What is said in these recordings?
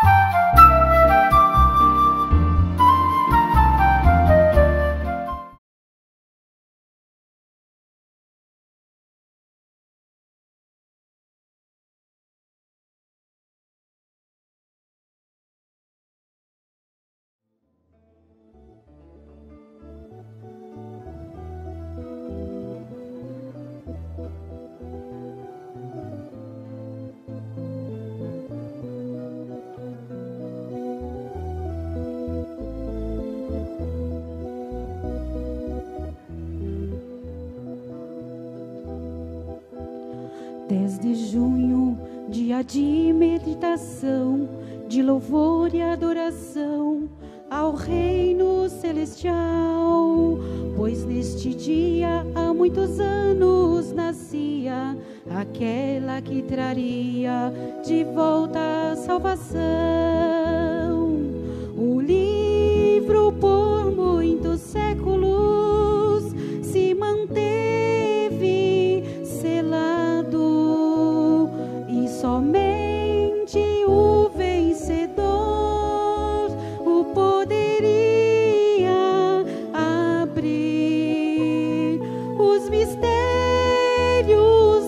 Desde junho, dia de meditação, de louvor e adoração ao reino celestial. Pois neste dia, há muitos anos, nascia aquela que traria de volta a salvação. O livro por muitos séculos se manteve selado, e somente o vencedor o poderia abrir. Os mistérios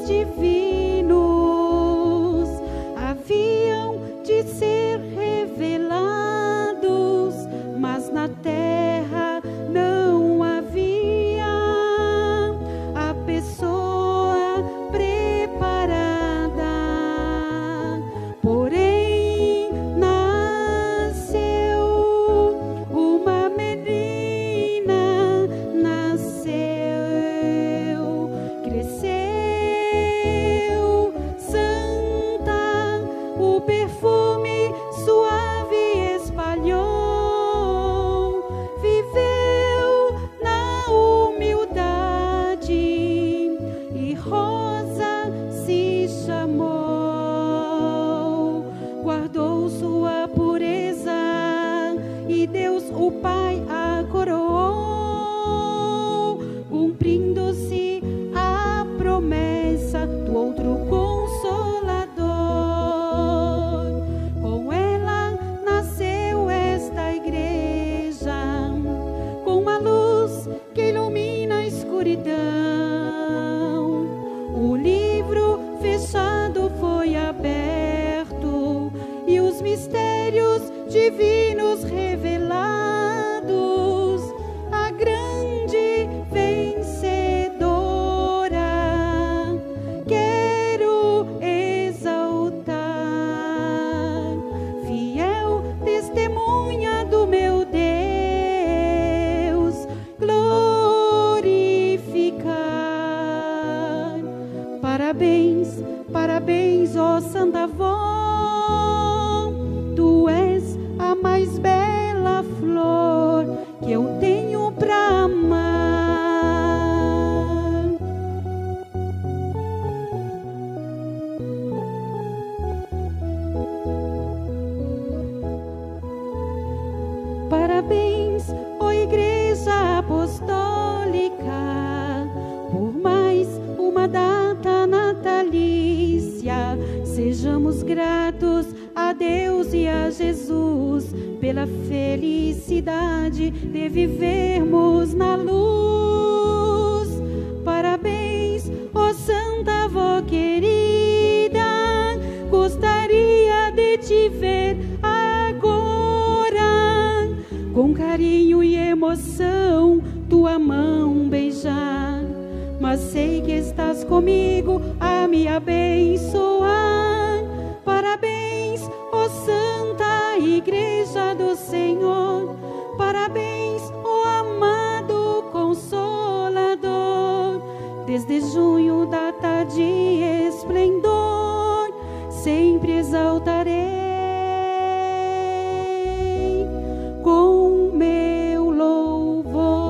divinos haviam de ser revelados, mas na terra não havia a pessoa preparada. Porém, nasceu uma menina, nasceu, cresceu, santa, o perfume suave espalhou, viveu na humildade e Rosa se chamou. Guardou sua pureza e Deus o Pai a coroou, cumprindo-se a promessa do outro Consolador. Com ela nasceu esta igreja, com a luz que ilumina a escuridão. O livro fechado foi aberto e os mistérios divinos revelados. A grande vencedora quero exaltar, fiel testemunha do meu Deus, glorificar. Parabéns, parabéns, ó Santa Avó, tu és a mais bela flor que eu tenho pra amar. Parabéns, ó Igreja Apostólica, por mais uma data natalícia. Sejamos gratos a Deus e a Jesus pela felicidade de vivermos na luz. Parabéns, ó Santa Avó querida, gostaria de te ver agora, com carinho e emoção, tua mão beijar. Mas sei que estás comigo a me abençoar. Parabéns, ó Santa Igreja do Senhor. Parabéns, ó amado Consolador. Desde junho, data de esplendor, sempre exaltarei com meu louvor.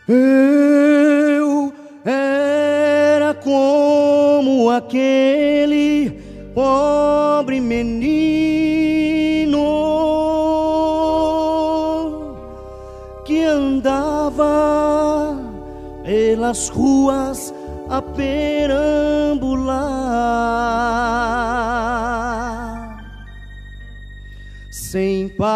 Eu era como aquele pobre menino que andava pelas ruas a perambular, sem pai,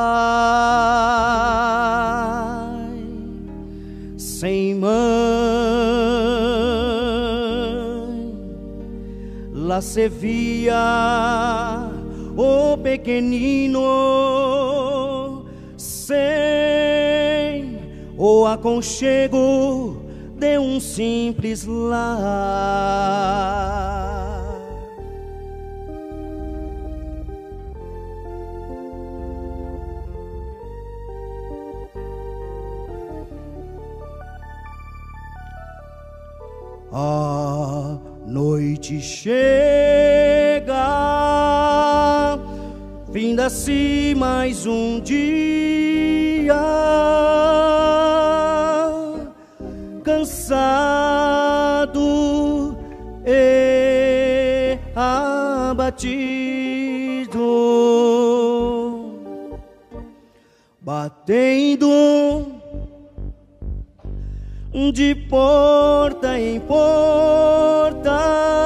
sem mãe. Lá se via o pequenino sem o aconchego de um simples lar. A noite chega, finda-se mais um dia, cansado e abatido, batendo de porta em porta,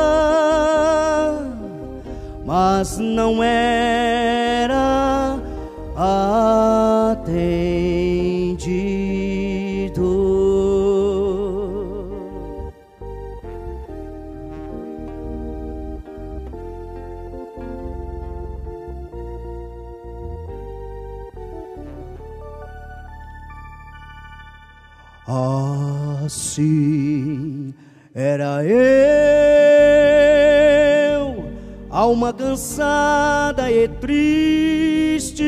mas não era atendido. Assim era eu, alma cansada e triste,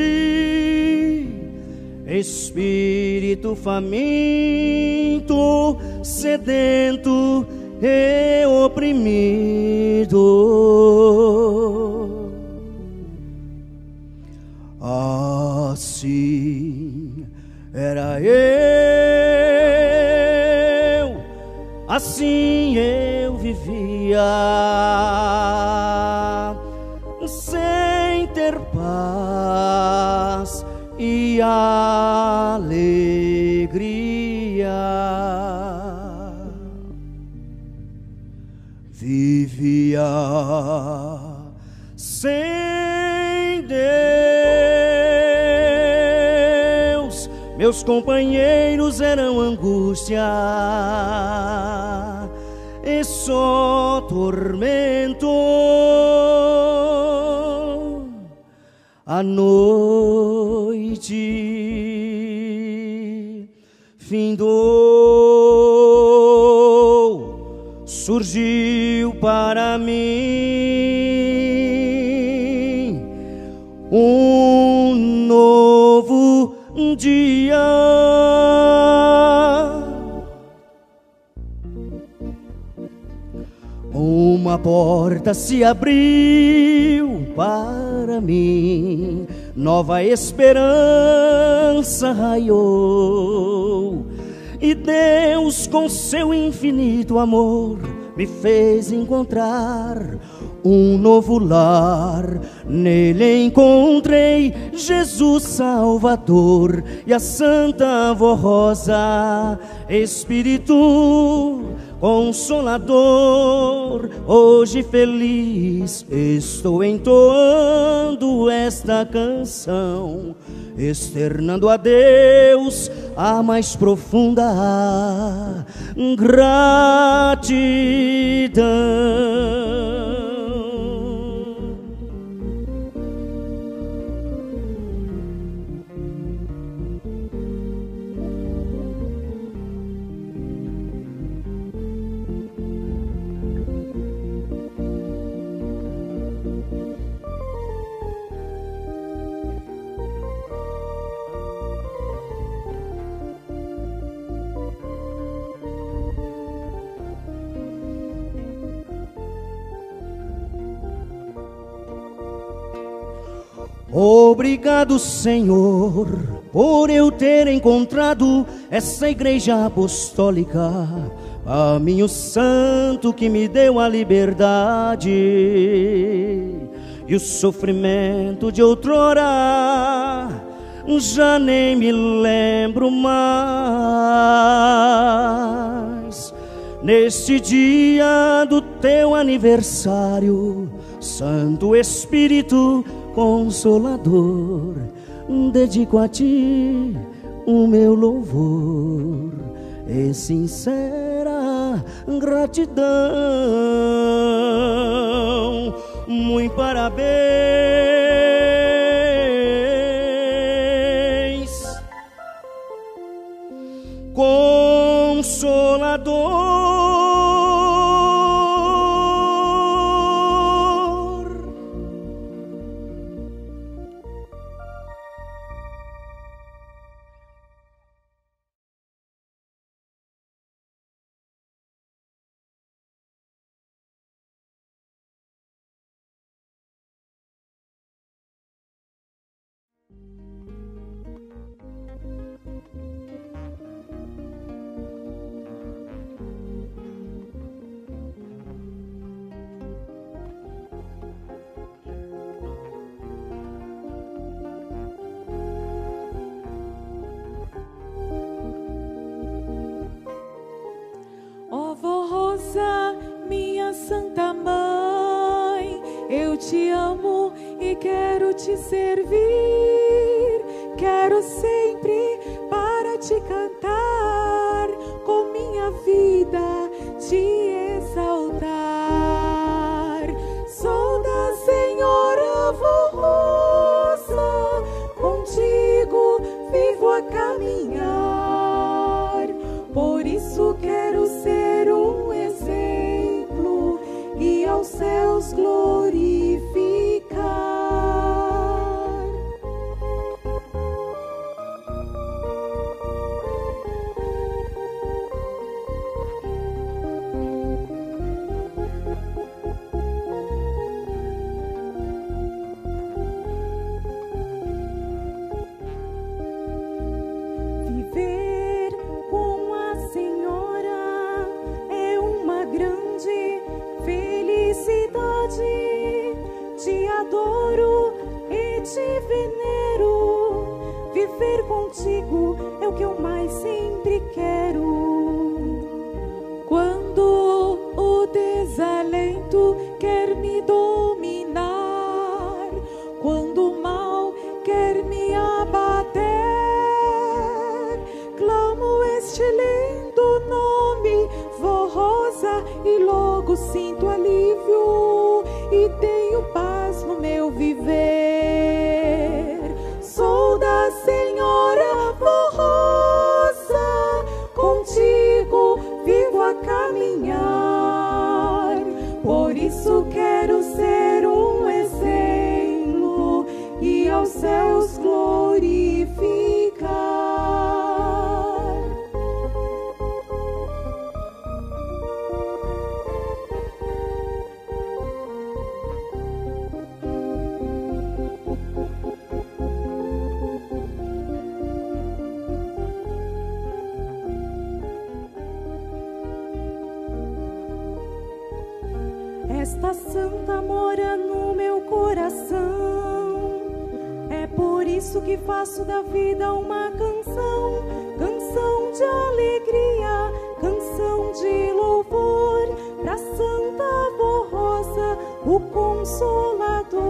espírito faminto, sedento e oprimido. Assim era eu, assim eu vivia, sem ter paz e alegria. Vivia sem Deus, meus companheiros eram angústia e só tormento. A noite findou, surgiu para mim um novo dia. Uma porta se abriu para mim, nova esperança raiou, e Deus com seu infinito amor me fez encontrar um novo lar. Nele encontrei Jesus Salvador e a Santa Avó Rosa, Espírito Consolador. Hoje feliz estou entoando esta canção, externando a Deus a mais profunda gratidão. Obrigado, Senhor, por eu ter encontrado essa igreja apostólica, caminho santo que me deu a liberdade e o sofrimento de outrora já nem me lembro mais. Neste dia do teu aniversário, Santo Espírito Consolador, dedico a ti o meu louvor e sincera gratidão. Muito parabéns, Consolador. Minha Santa Mãe, eu te amo e quero te servir. Quero sempre para te cantar, com minha vida te exaltar. Sou da Senhora Rosa, contigo vivo a caminhar. Por isso quero ser um exemplo e aos céus glorificar. Viver com a Senhora é uma grande felicidade. Te adoro e te venero. Viver contigo é o que eu mais sempre quero. Quando o desalento quer me dominar, quando o mal quer me abater, clamo este lindo nome, Vó Rosa, e logo sinto alívio e tenho paz no meu viver. Sou da Senhora Vó Rosa, contigo vivo a caminhar. Por isso quero ser um exemplo e aos céus glorificar. Esta santa mora no meu coração. É por isso que faço da vida uma canção, canção de alegria, canção de louvor, pra Santa Vó Rosa, o Consolador.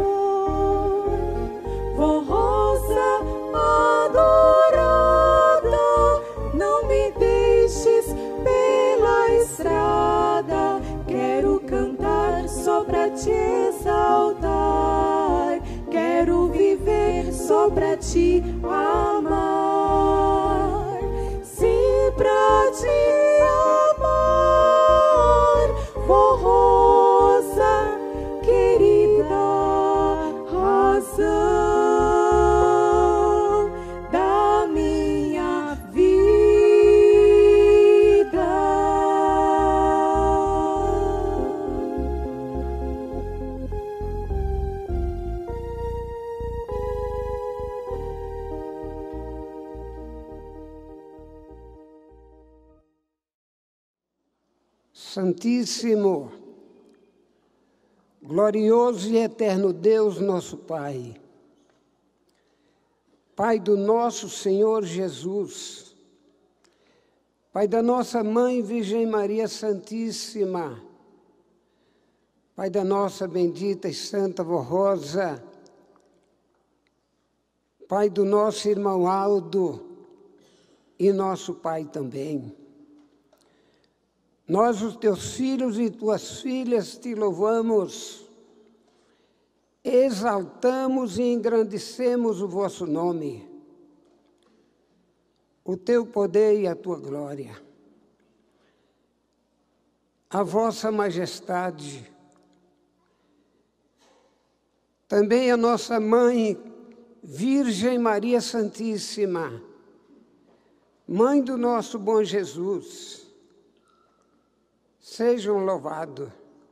Vó Rosa adorada, não me deixes pela estrada. Quero cantar só pra te exaltar, quero viver só pra te amar. Se pra te amar, Vó Rosa querida, razão da minha vida. Santíssimo, glorioso e eterno Deus, nosso Pai, Pai do nosso Senhor Jesus, Pai da nossa Mãe Virgem Maria Santíssima, Pai da nossa bendita e santa Vó Rosa, Pai do nosso irmão Aldo e nosso Pai também. Nós, os teus filhos e tuas filhas, te louvamos, exaltamos e engrandecemos o vosso nome, o teu poder e a tua glória, a vossa majestade. Também a nossa Mãe, Virgem Maria Santíssima, Mãe do nosso bom Jesus, sejam louvados.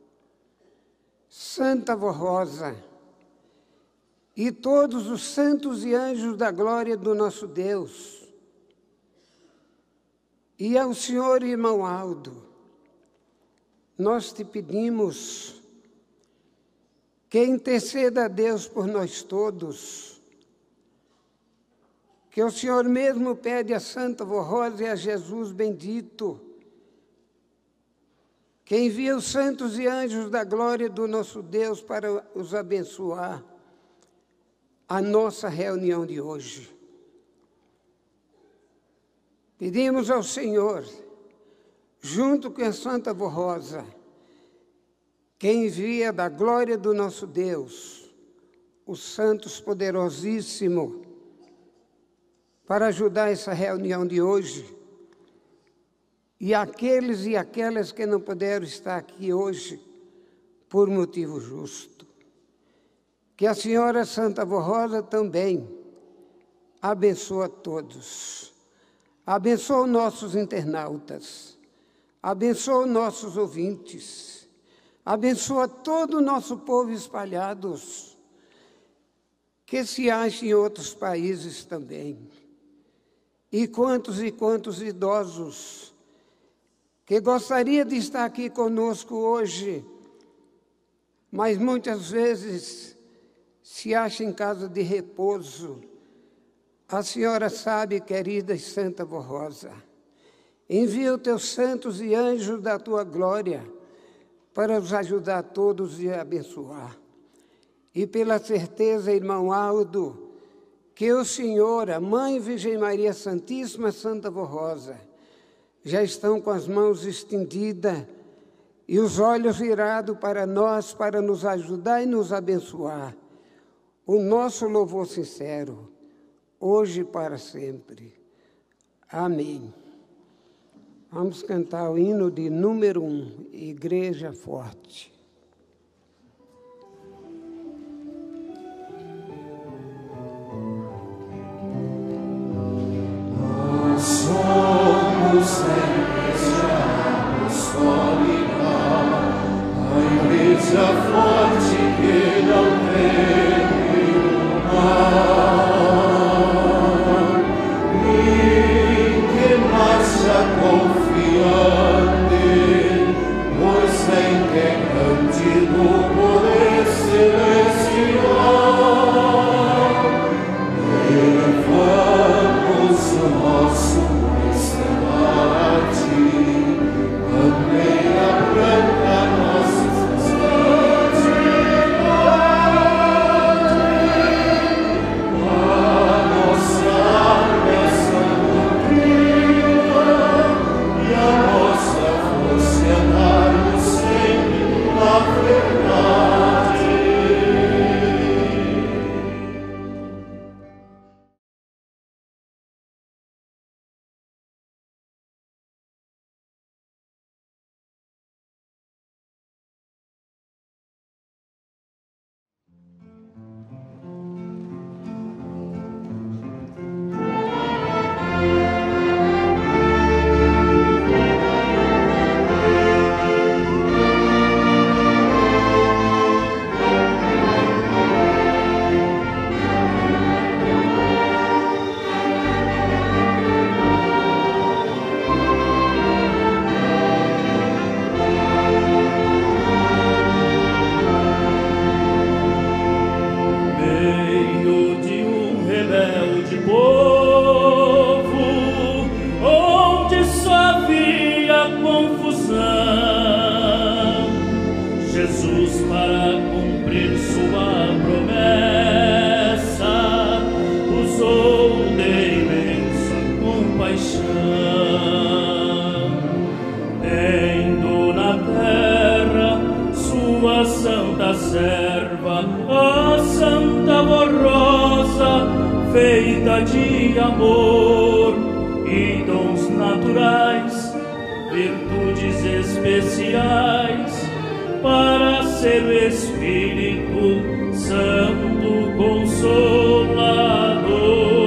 Santa Vó Rosa e todos os santos e anjos da glória do nosso Deus, e ao Senhor irmão Aldo, nós te pedimos que interceda a Deus por nós todos, que o Senhor mesmo pede a Santa Vó Rosa e a Jesus bendito, que envia os santos e anjos da glória do nosso Deus para os abençoar a nossa reunião de hoje. Pedimos ao Senhor, junto com a Santa Vó Rosa, que envia da glória do nosso Deus os santos poderosíssimos para ajudar essa reunião de hoje, e aqueles e aquelas que não puderam estar aqui hoje por motivo justo. Que a Senhora Santa Vó Rosa também abençoa todos. Abençoa nossos internautas. Abençoa nossos ouvintes. Abençoa todo o nosso povo espalhados, que se acha em outros países também. E quantos idosos que gostaria de estar aqui conosco hoje, mas muitas vezes se acha em casa de repouso. A Senhora sabe, querida e Santa Vó Rosa, envia os teus santos e anjos da tua glória para os ajudar todos e abençoar. E pela certeza, irmão Aldo, que o Senhor, a Mãe Virgem Maria Santíssima, Santa Vó Rosa, já estão com as mãos estendidas e os olhos virados para nós, para nos ajudar e nos abençoar. O nosso louvor sincero, hoje e para sempre. Amém. Vamos cantar o hino de número 1, Igreja Forte. Somos a Igreja Apostólica, a Igreja forte que não teme o mal, e que marcha confiante, pois integrante no poder celestial. Elevamos o nosso bandeira branca, nossa cidade. santa serva, a Santa Rosa, feita de amor e dons naturais, virtudes especiais, para ser o Espírito Santo Consolador.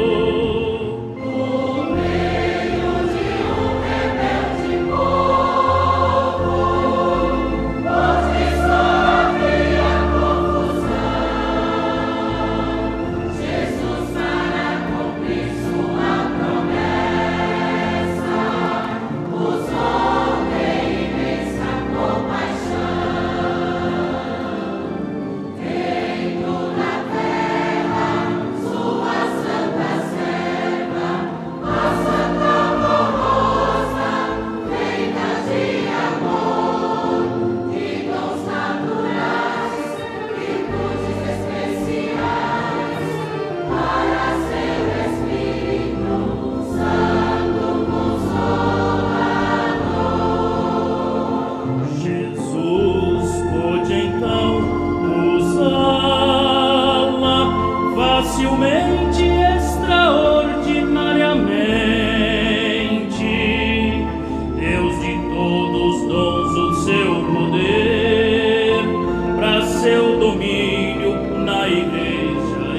Facilmente, extraordinariamente, Deus de todos os dons, o seu poder, para seu domínio na igreja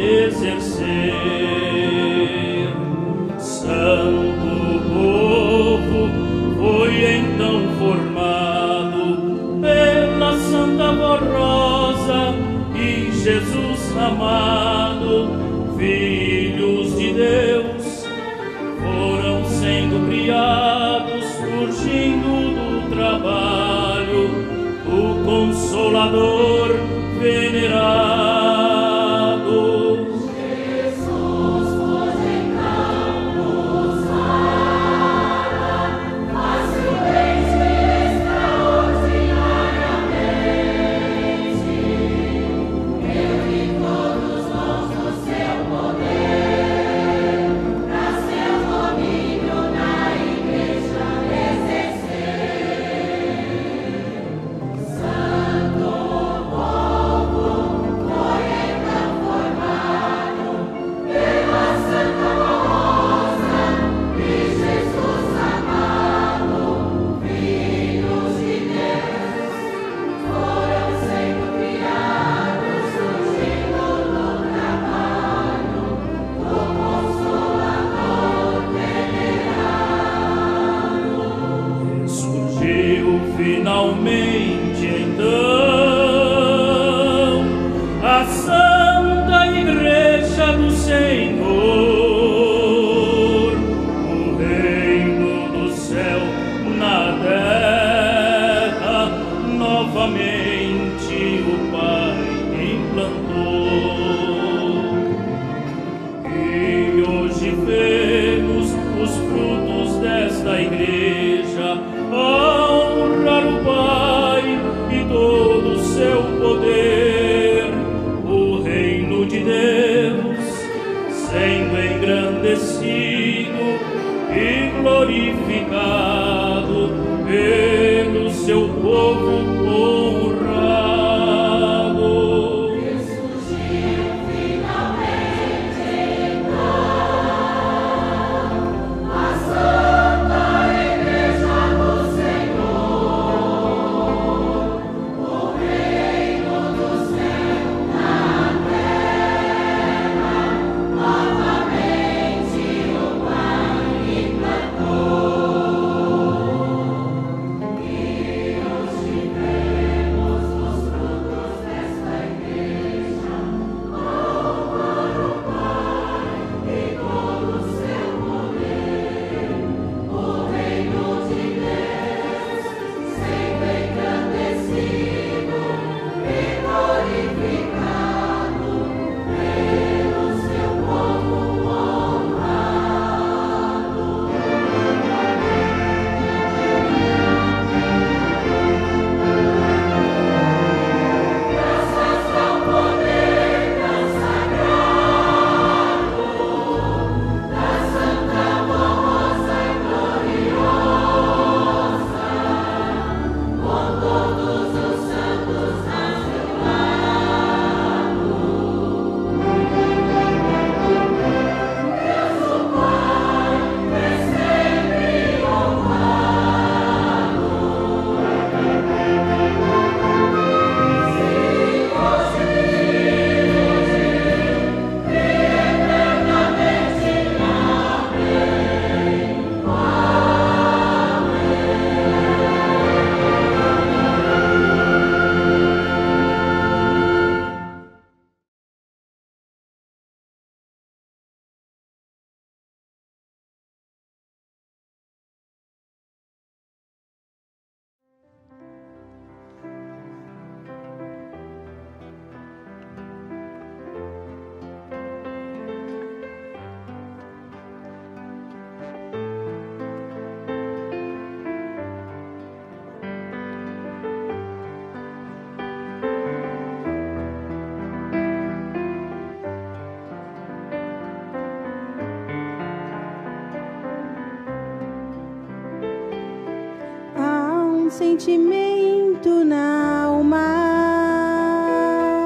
exercer. Santo povo foi então formado pela Santa Rosa e Jesus amado, filhos de Deus, foram sendo criados, surgindo do trabalho do Consolador venerado. Jesus pôde então nos fala, facilmente e extraordinariamente, eu e todos nós do seu poder, para seu domínio na igreja exercer. Santo povo foi então formado pela Santa Rosa e Jesus amado, filhos de Deus, foram sendo criados, surgindo do trabalho do Consolador venerado. Surgiu finalmente então a Santa Igreja do Senhor, o reino do céu na terra, novamente o Pai implantou. E hoje vemos os frutos desta igreja, a honrar o Pai e todo o seu poder, o reino de Deus sendo engrandecido e glorificado pelo seu povo honrado. Surgiu finalmente então a Santa Igreja do Senhor, o reino do céu na terra, novamente o Pai implantou. sentimento na alma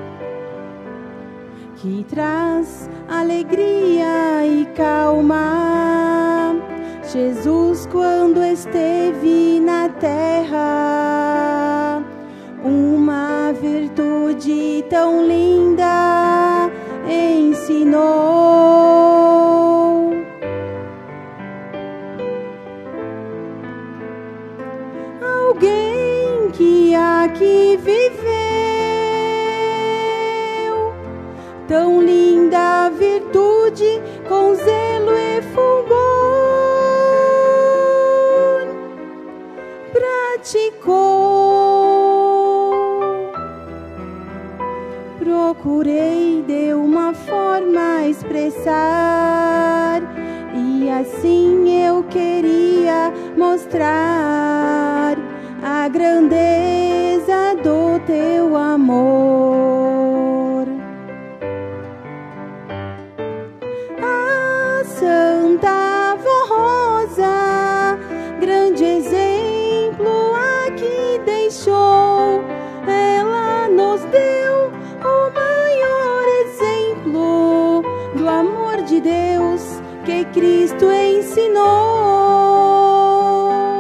que traz alegria e calma. Jesus, quando esteve na terra, uma virtude tão linda ensinou. Alguém que aqui viveu tão linda virtude com zelo e fulgor praticou. Procurei de uma forma expressar, e assim eu queria mostrar a grandeza do teu amor. A Santa Avó Rosa, grande exemplo aqui deixou. Ela nos deu o maior exemplo do amor de Deus que Cristo ensinou.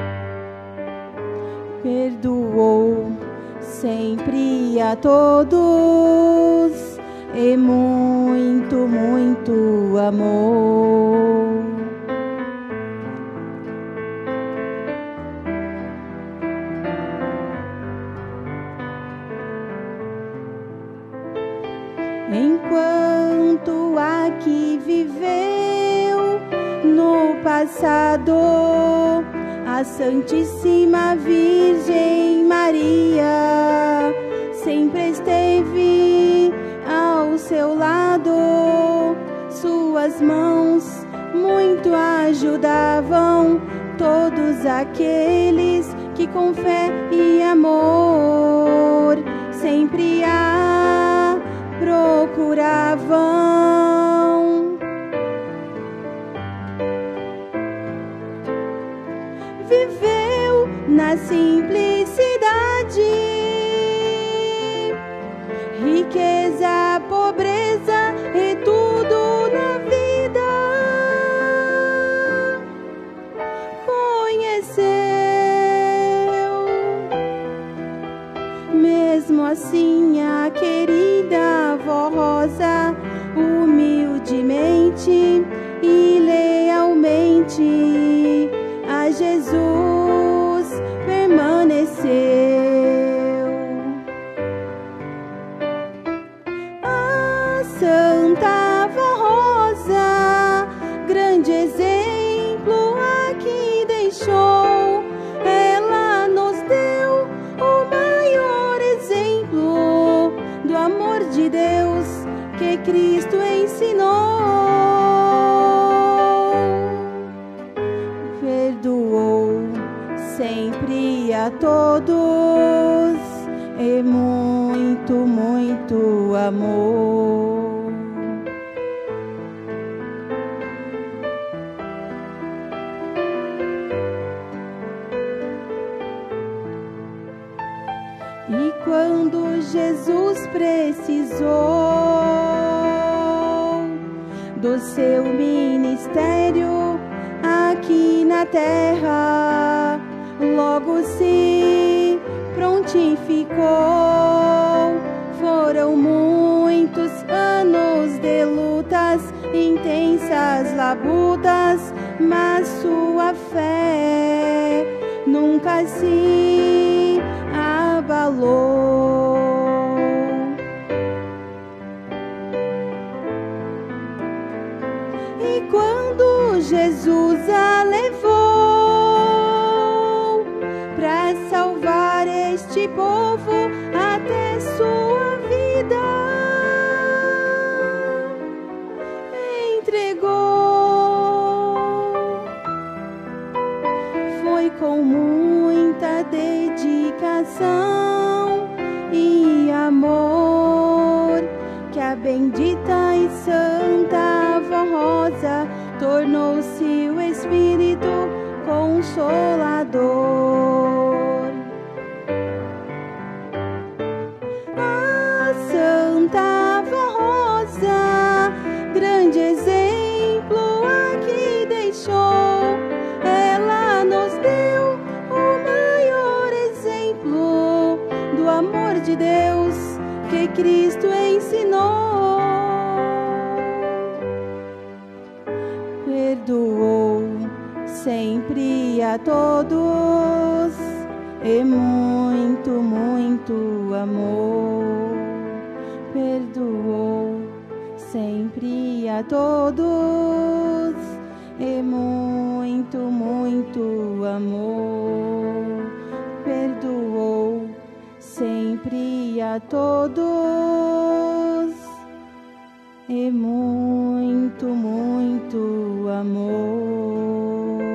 Perdoou sempre a todos e muito, muito amor. Enquanto aqui viveu no passado, a Santíssima Virgem Maria sempre esteve ao seu lado. Suas mãos muito ajudavam todos aqueles que com fé e amor sempre a procuravam. Viveu na simplicidade, riqueza, pobreza e tudo na vida conheceu. Mesmo assim, a querida Avó Rosa, humildemente e lealmente a Jesus permaneceu. A Santa Avó Rosa, grande exemplo aqui deixou. Ela nos deu o maior exemplo do amor de Deus que Cristo ensinou. Perdoou sempre a todos e muito, muito amor. E quando Jesus precisou do seu ministério aqui na terra, logo se prontificou. Foram muitos anos de lutas, intensas labutas, mas sua fé nunca se abalou. E quando Jesus a levou para salvar este povo até sua vida entregou, foi com muita dedicação e amor que a bendita e santa Avó Rosa tornou-se o Espírito Consolador. Cristo ensinou. Perdoou sempre a todos e muito, muito amor. Perdoou sempre a todos e muito, muito amor. Perdoou sempre a todos e muito, muito amor.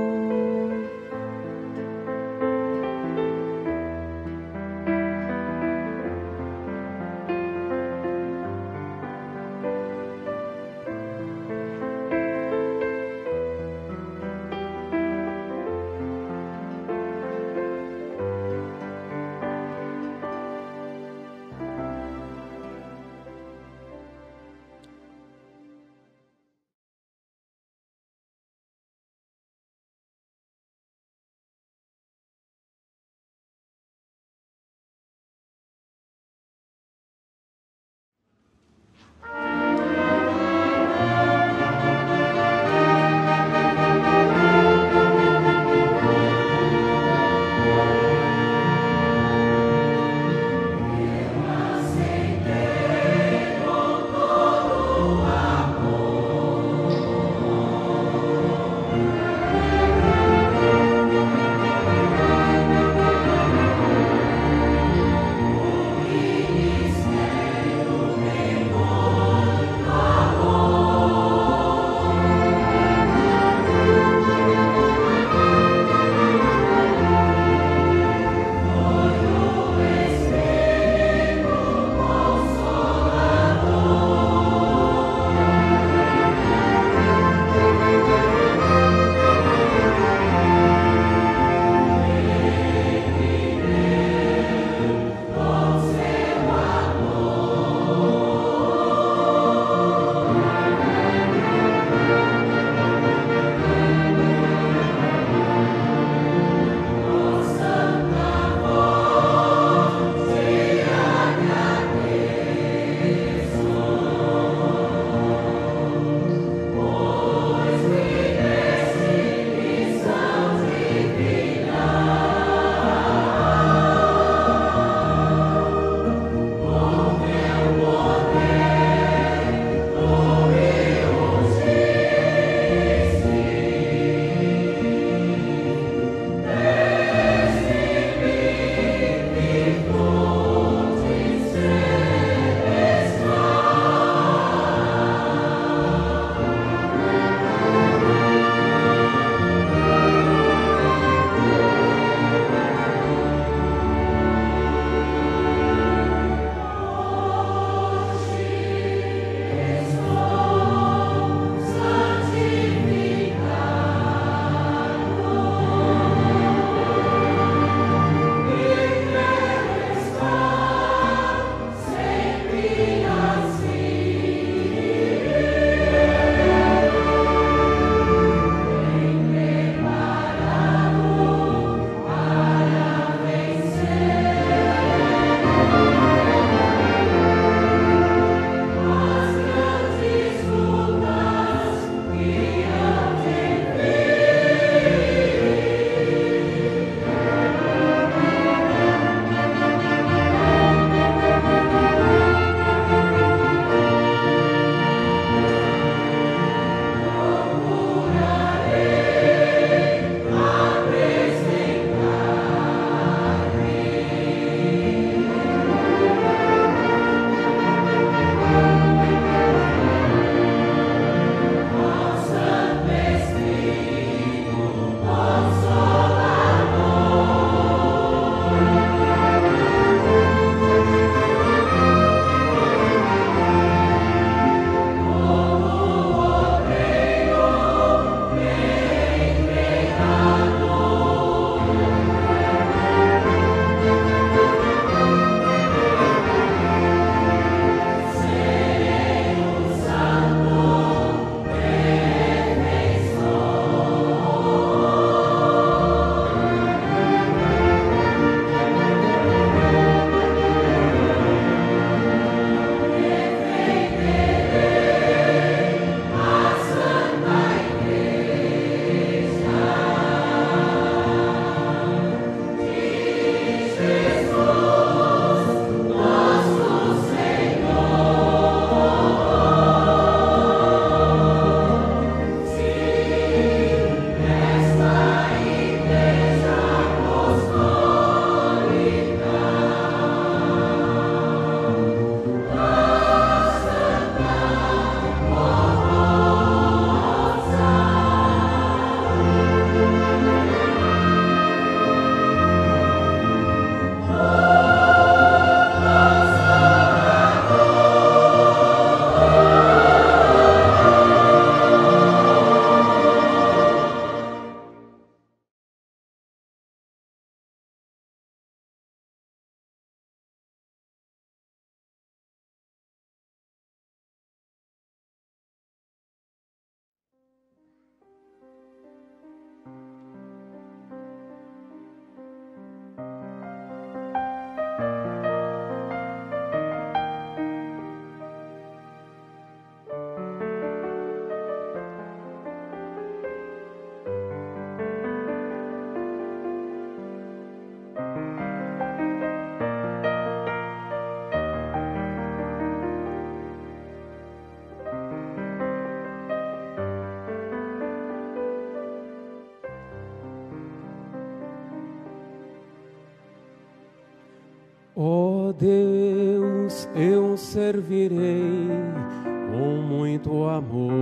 Ó Deus, eu servirei com muito amor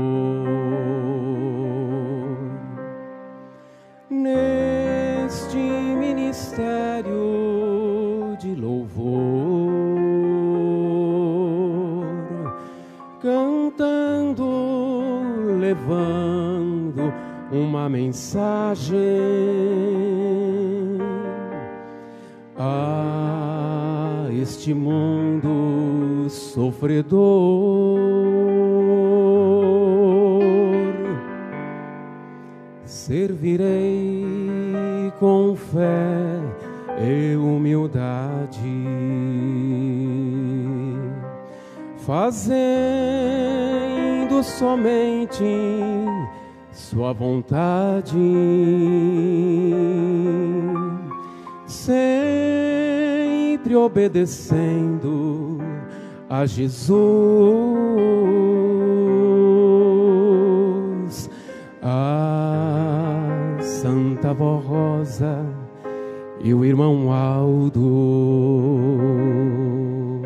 neste ministério de louvor, cantando, levando uma mensagem a este mundo sofredor. Servirei com fé e humildade, fazendo somente sua vontade, sempre obedecendo a Jesus, a Santa Vó Rosa e o irmão Aldo.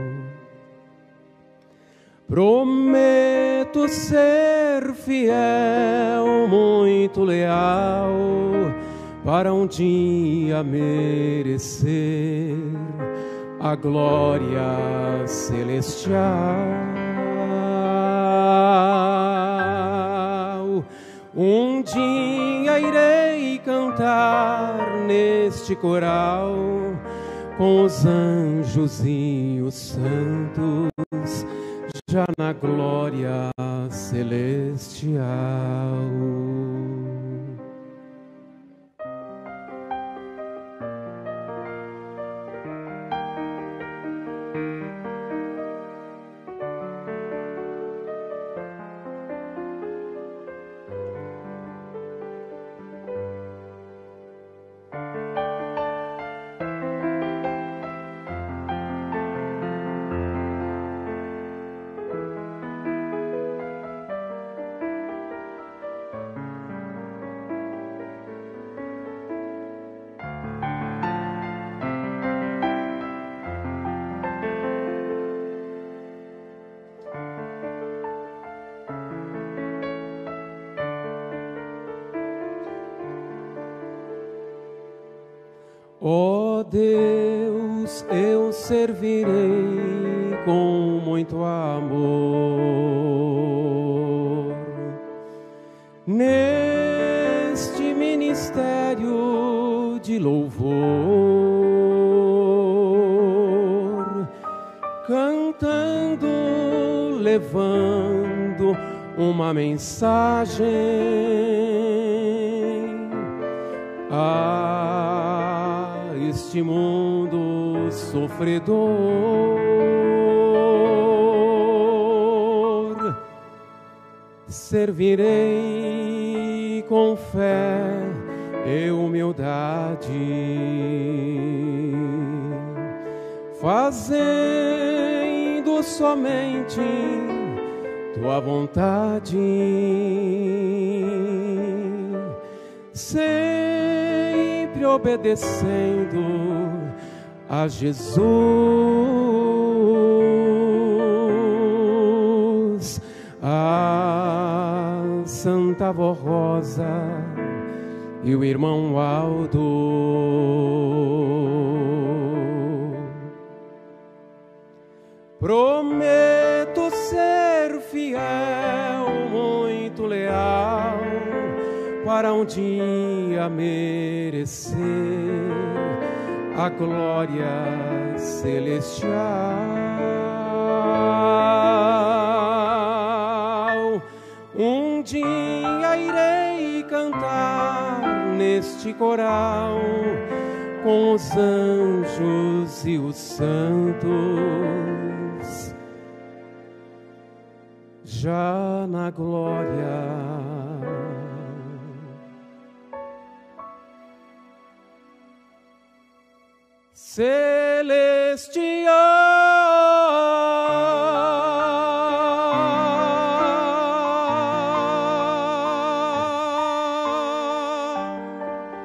Prometo ser fiel, muito leal, para um dia merecer a glória celestial. Um dia irei cantar neste coral com os anjos e os santos, já na glória celestial. Ó Deus, eu servirei com muito amor neste ministério de louvor, cantando, levando uma mensagem a este mundo sofredor. Servirei com fé e humildade, fazendo somente tua vontade, sempre obedecendo a Jesus, a Santa Vó Rosa e o irmão Aldo. Prometo ser fiel, muito leal, para um dia merecer a glória celestial. Um dia irei cantar neste coral com os anjos e os santos, já na glória celestial.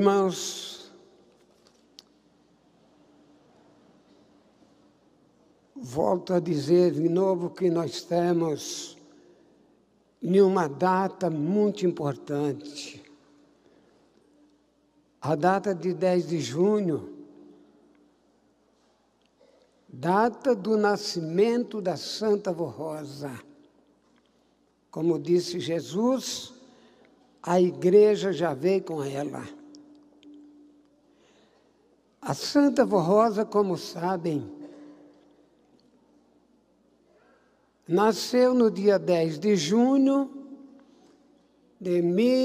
Irmãos, volto a dizer de novo que nós estamos em uma data muito importante. A data de 10 de junho, data do nascimento da Santa Vó Rosa. Como disse Jesus, a igreja já veio com ela. A Santa Vó Rosa, como sabem, nasceu no dia 10 de junho de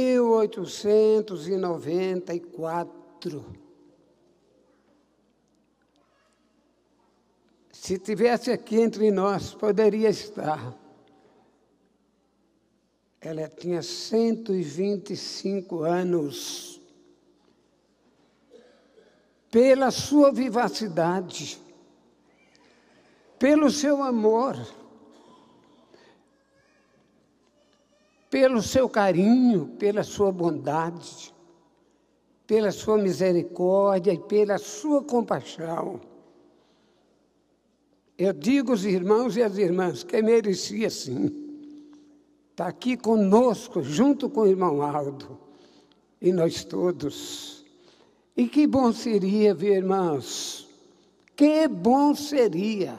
1894. Se tivesse aqui entre nós, poderia estar. Ela tinha 125 anos. Pela sua vivacidade, pelo seu amor, pelo seu carinho, pela sua bondade, pela sua misericórdia e pela sua compaixão. Eu digo aos irmãos e às irmãs que merecia sim estar aqui conosco, junto com o irmão Aldo e nós todos. E que bom seria, viu, irmãos? Que bom seria.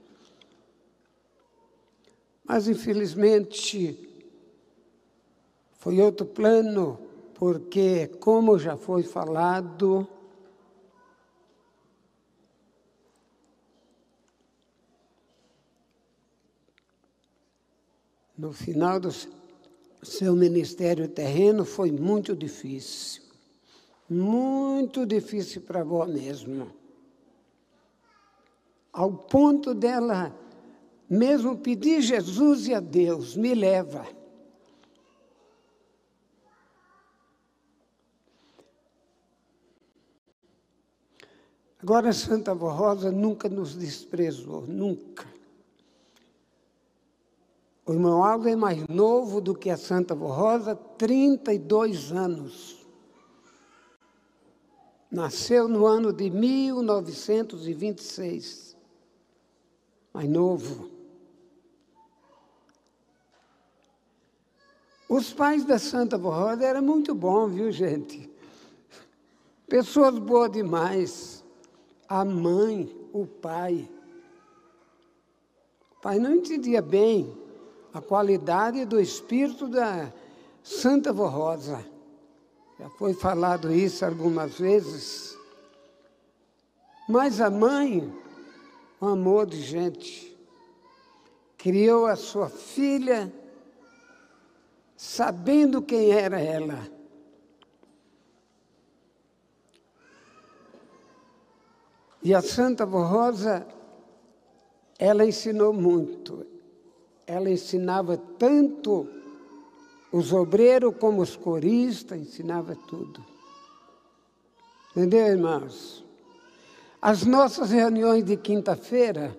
Mas, infelizmente, foi outro plano, porque, como já foi falado, no final do seu ministério terreno foi muito difícil para a avó mesmo, ao ponto dela mesmo pedir Jesus e a Deus, me leva. Agora, a Santa Vó Rosa nunca nos desprezou, nunca. O irmão Aldo é mais novo do que a Santa Vó Rosa, 32 anos. Nasceu no ano de 1926. Mais novo. Os pais da Santa Vó Rosa eram muito bons, viu, gente? Pessoas boas demais. A mãe, o pai. O pai não entendia bem a qualidade do espírito da Santa Vó Rosa. Já foi falado isso algumas vezes. Mas a mãe, um amor de gente, criou a sua filha sabendo quem era ela. E a Santa Vó Rosa, ela ensinou muito. Ela ensinava tanto os obreiros como os coristas, ensinava tudo. Entendeu, irmãos? As nossas reuniões de quinta-feira,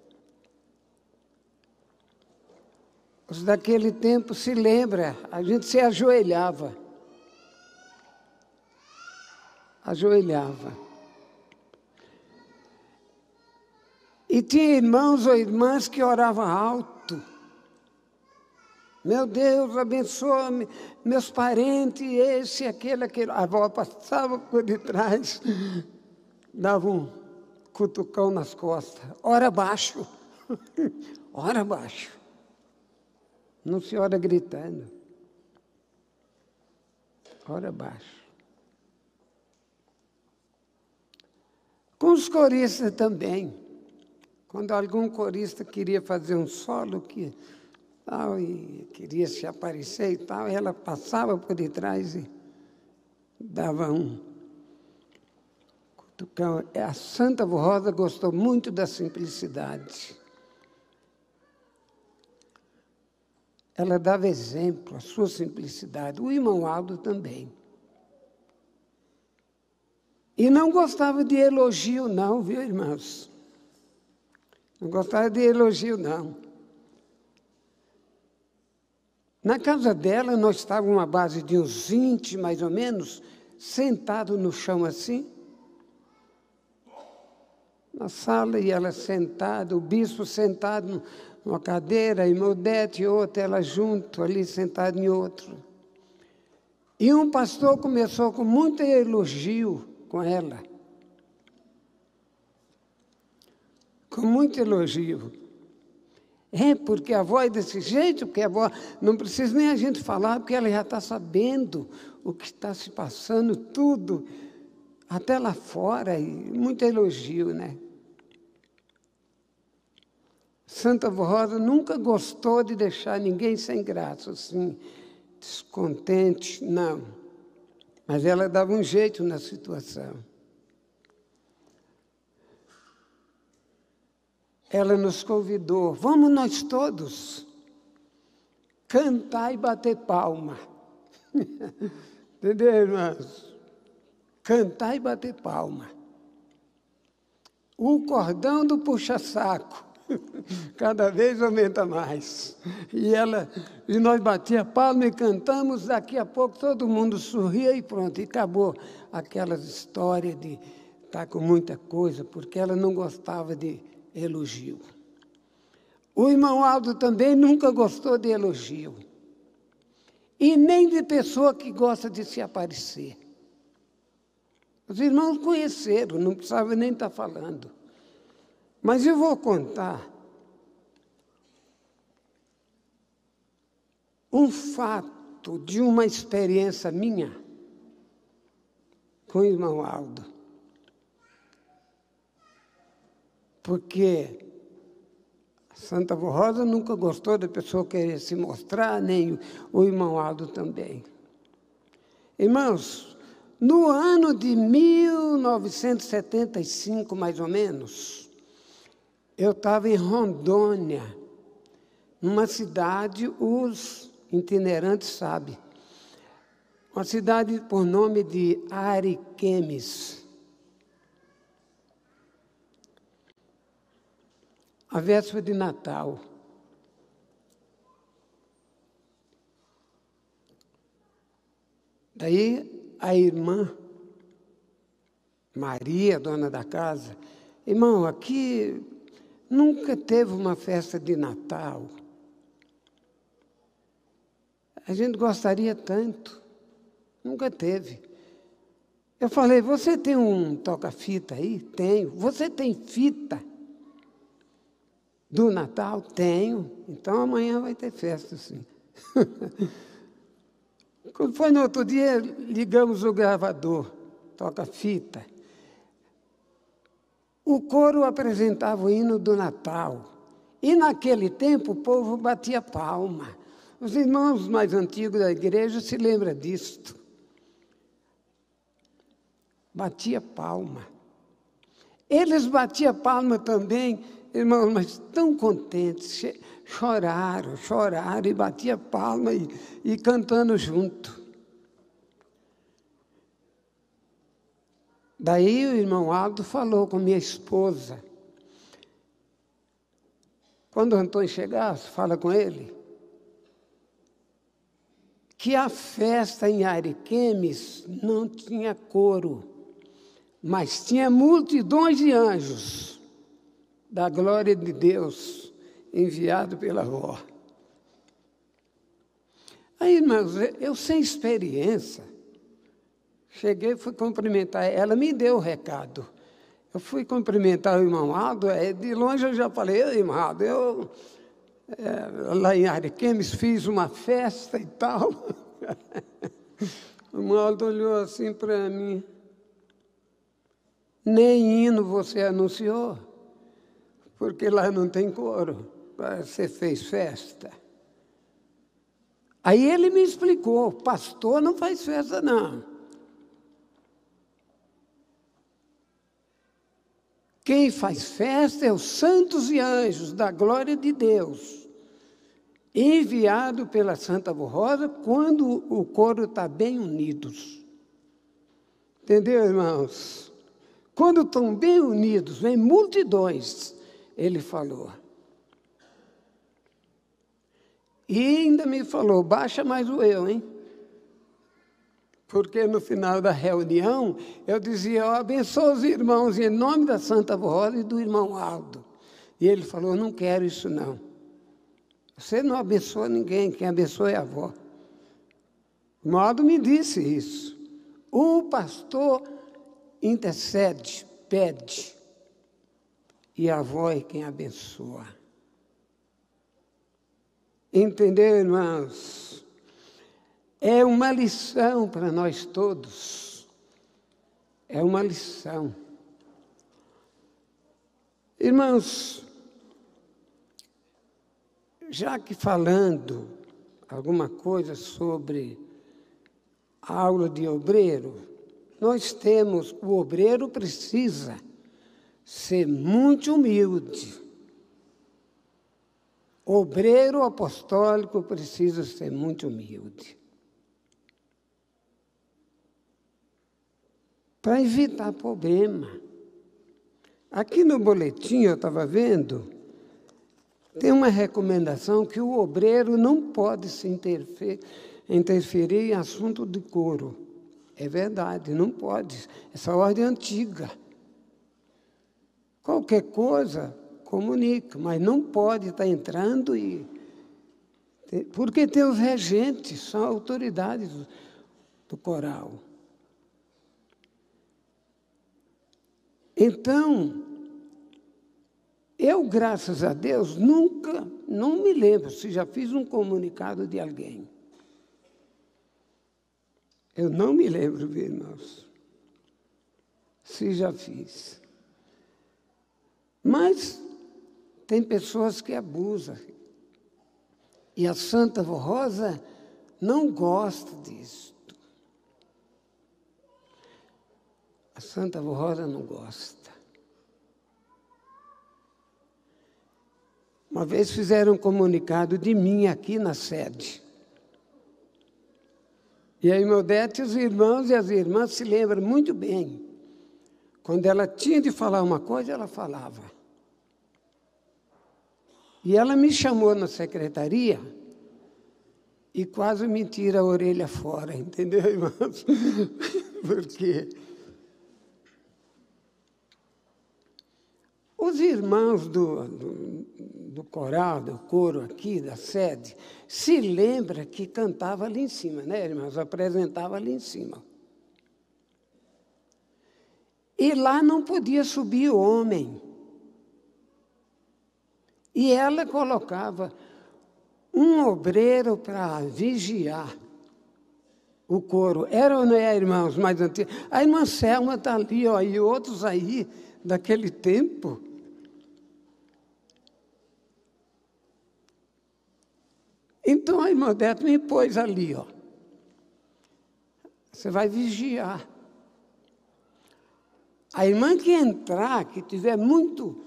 os daquele tempo se lembra, a gente se ajoelhava. Ajoelhava. E tinha irmãos ou irmãs que oravam alto. Meu Deus, abençoa meus parentes, esse, aquele. A avó passava por detrás, dava um cutucão nas costas. Ora baixo, ora baixo. Não se ora gritando. Ora baixo. Com os coristas também. Quando algum corista queria fazer um solo e queria se aparecer e tal, ela passava por detrás e dava um cutucão. A Santa Vó Rosa gostou muito da simplicidade. Ela dava exemplo, a sua simplicidade. O irmão Aldo também. E não gostava de elogio, não, viu, irmãos? Não gostava de elogio, não. Na casa dela, nós estávamos uma base de uns 20, mais ou menos, sentado no chão assim, na sala, e ela sentada, o bispo sentado numa cadeira, e Odete e outra, ela junto, ali sentada em outro. E um pastor começou com muito elogio com ela. Com muito elogio. Porque a avó é desse jeito, porque a avó não precisa nem a gente falar, porque ela já está sabendo o que está se passando, tudo, até lá fora, e muito elogio, né? Santa Avó Rosa nunca gostou de deixar ninguém sem graça, assim, descontente, não. Mas ela dava um jeito na situação. Ela nos convidou, vamos nós todos cantar e bater palma. Entendeu, irmãos? Cantar e bater palma. O cordão do puxa-saco cada vez aumenta mais. E nós batia palma e cantamos, daqui a pouco todo mundo sorria e pronto, e acabou aquelas histórias de estar com muita coisa, porque ela não gostava de elogio. O irmão Aldo também nunca gostou de elogio. E nem de pessoa que gosta de se aparecer. Os irmãos conheceram, não precisava nem estar falando. Mas eu vou contar um fato de uma experiência minha com o irmão Aldo. Porque Santa Avó Rosa nunca gostou da pessoa querer se mostrar, nem o irmão Aldo também. Irmãos, no ano de 1975, mais ou menos, eu estava em Rondônia, numa cidade, os itinerantes sabem, uma cidade por nome de Ariquemes. A véspera de Natal. Daí a irmã Maria, dona da casa, irmão, aqui nunca teve uma festa de Natal. A gente gostaria tanto. Nunca teve. Eu falei, você tem um toca-fita aí? Tenho. Você tem fita do Natal? Tenho. Então amanhã vai ter festa, sim. Quando foi no outro dia, ligamos o gravador, toca-fita. O coro apresentava o hino do Natal. E naquele tempo o povo batia palma. Os irmãos mais antigos da igreja se lembram disto. Batia palma. Eles batiam palma também, irmãos, mas tão contentes, choraram e batia palma e cantando junto. Daí o irmão Aldo falou com minha esposa. Quando o Antônio chegasse, fala com ele, que a festa em Ariquemes não tinha coro, mas tinha multidões de anjos da glória de Deus, enviado pela avó. Aí, irmãos, eu sem experiência, cheguei e fui cumprimentar. Ela me deu o recado. Eu fui cumprimentar o irmão Aldo, de longe eu já falei, irmão Aldo, eu lá em Ariquemes fiz uma festa e tal. O irmão Aldo olhou assim para mim. Nem hino você anunciou, porque lá não tem coro, você fez festa. Aí ele me explicou, pastor não faz festa não. Quem faz festa é os santos e anjos da glória de Deus, enviado pela Santa Avó Rosa quando o coro está bem unidos. Entendeu, irmãos? Quando estão bem unidos, vem multidões, ele falou. E ainda me falou, baixa mais o eu, hein? Porque no final da reunião, eu dizia, eu abençoo os irmãos em nome da Santa Rosa e do irmão Aldo. E ele falou, não quero isso não. Você não abençoa ninguém, quem abençoa é a avó. O irmão Aldo me disse isso. O pastor intercede, pede, e a avó é quem abençoa. Entendeu, irmãos? É uma lição para nós todos. É uma lição. Irmãos, já que falando alguma coisa sobre a aula de obreiro, nós temos, o obreiro precisa ser muito humilde. O obreiro apostólico precisa ser muito humilde. Para evitar problema. Aqui no boletim, eu estava vendo, tem uma recomendação que o obreiro não pode se interferir em assunto de coro. É verdade, não pode. Essa ordem é antiga. Qualquer coisa, comunica, mas não pode estar entrando e... Porque tem os regentes, são autoridades do coral. Então, eu, graças a Deus, nunca, não me lembro se já fiz um comunicado de alguém. Eu não me lembro, irmãos, se já fiz. Mas tem pessoas que abusam. E a Santa Rosa não gosta disso. A Santa Rosa não gosta. Uma vez fizeram um comunicado de mim aqui na sede. E a irmã Odete, os irmãos e as irmãs se lembram muito bem. Quando ela tinha de falar uma coisa, ela falava. E ela me chamou na secretaria e quase me tira a orelha fora, entendeu, irmãos? Porque os irmãos do coral, do coro aqui, da sede, se lembra que cantava ali em cima, né, irmãos? Apresentava ali em cima. E lá não podia subir homem. E ela colocava um obreiro para vigiar o coro. Era ou não é, irmãos, mais antigos? A irmã Selma está ali, ó, e outros aí, daquele tempo. Então a irmã Odete me pôs ali, ó. Você vai vigiar. A irmã que entrar, que tiver muito...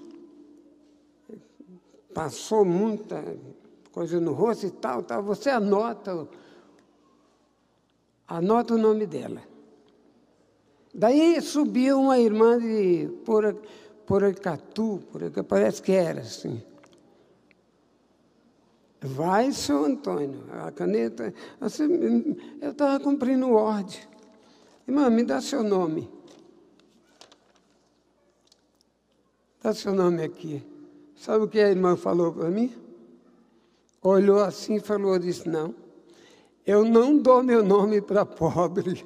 Passou muita coisa no rosto e tal, você anota o nome Daí subiu uma irmã de Poracatu, parece que era assim. Vai, seu Antônio, a caneta... eu estava cumprindo ordem. Irmã, me dá seu nome. Dá seu nome aqui. Sabe o que a irmã falou para mim? Olhou assim e falou, disse, não, eu não dou meu nome para pobre.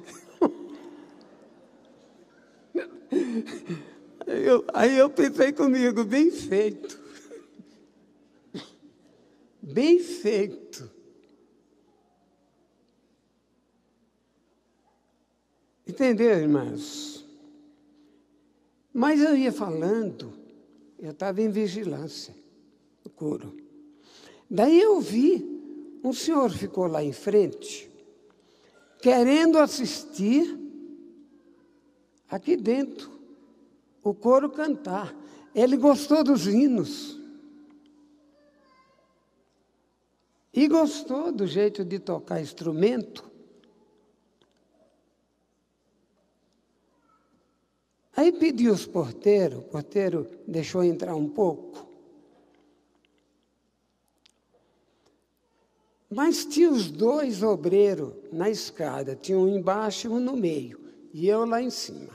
Aí eu pensei comigo, bem feito. Bem feito. Entendeu, irmãos? Mas eu ia falando, eu estava em vigilância, no coro. Daí eu vi, um senhor ficou lá em frente, querendo assistir aqui dentro, o coro cantar. Ele gostou dos hinos. E gostou do jeito de tocar instrumento. Aí pediu os porteiros, o porteiro deixou entrar um pouco. Mas tinha os dois obreiros na escada, tinha um embaixo e um no meio, e eu lá em cima.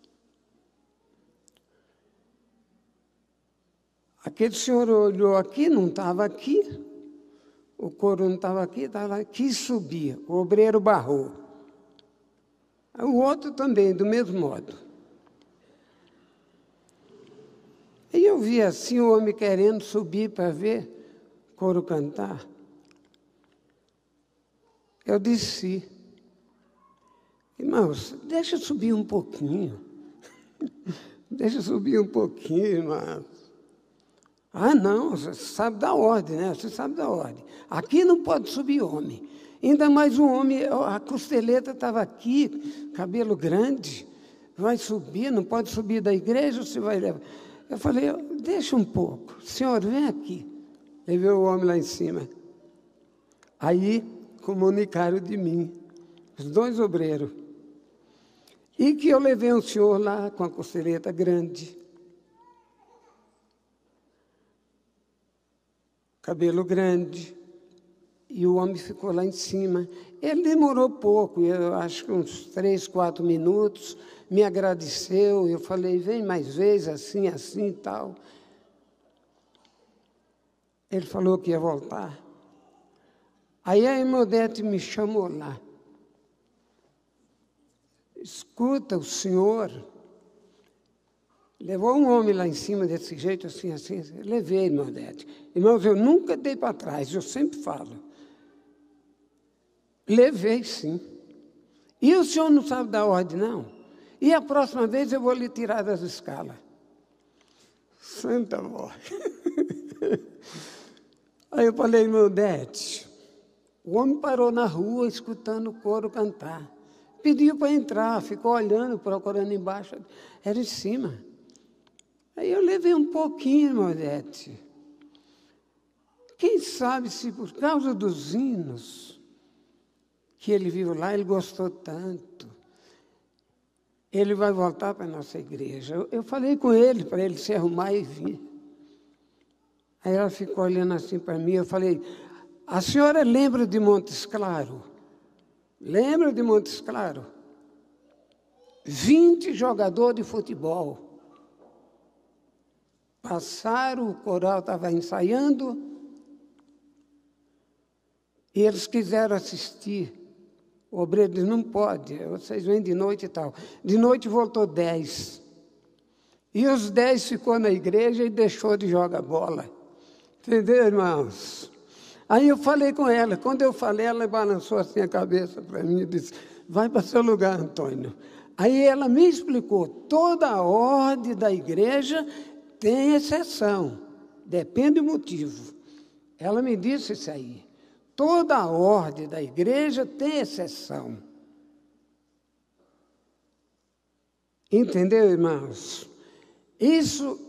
Aquele senhor olhou aqui, não estava aqui, o couro não estava aqui, quis subir, o obreiro barrou. O outro também, do mesmo modo. E eu vi assim o homem querendo subir para ver o coro cantar. Eu disse, irmãos, deixa eu subir um pouquinho. Deixa eu subir um pouquinho, irmãos. Ah, não, você sabe da ordem, né? Você sabe da ordem. Aqui não pode subir homem. Ainda mais um homem, a costeleta estava aqui, cabelo grande, vai subir, não pode subir da igreja, você vai levar. Eu falei, deixa um pouco, senhor, vem aqui. Levei o homem lá em cima. Aí comunicaram de mim, os dois obreiros, e que eu levei um senhor lá com a costeleta grande, cabelo grande, e o homem ficou lá em cima. Ele demorou pouco, eu acho que uns 3, 4 minutos, me agradeceu, eu falei, vem mais vezes, assim, assim e tal. Ele falou que ia voltar. Aí a irmã Odete me chamou lá. Escuta, o senhor levou um homem lá em cima desse jeito, assim, assim. Levei, irmã Odete. Irmãos, eu nunca dei para trás, eu sempre falo. Levei, sim. E o senhor não sabe da ordem, não? E a próxima vez eu vou lhe tirar das escalas. Santa voz. Aí eu falei, irmã Odete, o homem parou na rua escutando o coro cantar. Pediu para entrar, ficou olhando, procurando embaixo. Era em cima. Aí eu levei um pouquinho, irmã Odete. Quem sabe se por causa dos hinos que ele viu lá, ele gostou tanto. Ele vai voltar para a nossa igreja. Eu falei com ele, para ele se arrumar e vir. Aí ela ficou olhando assim para mim, eu falei, a senhora lembra de Montes Claros? Lembra de Montes Claros? 20 jogadores de futebol. Passaram, o coral estava ensaiando, e eles quiseram assistir. O obreiro disse, não pode, vocês vêm de noite e tal. De noite voltou 10. E os 10 ficou na igreja e deixou de jogar bola. Entendeu, irmãos? Aí eu falei com ela. Quando eu falei, ela balançou assim a cabeça para mim e disse, vai para seu lugar, Antônio. Aí ela me explicou, toda a ordem da igreja tem exceção. Depende do motivo. Ela me disse isso aí. Toda a ordem da igreja tem exceção. Entendeu, irmãos? Isso,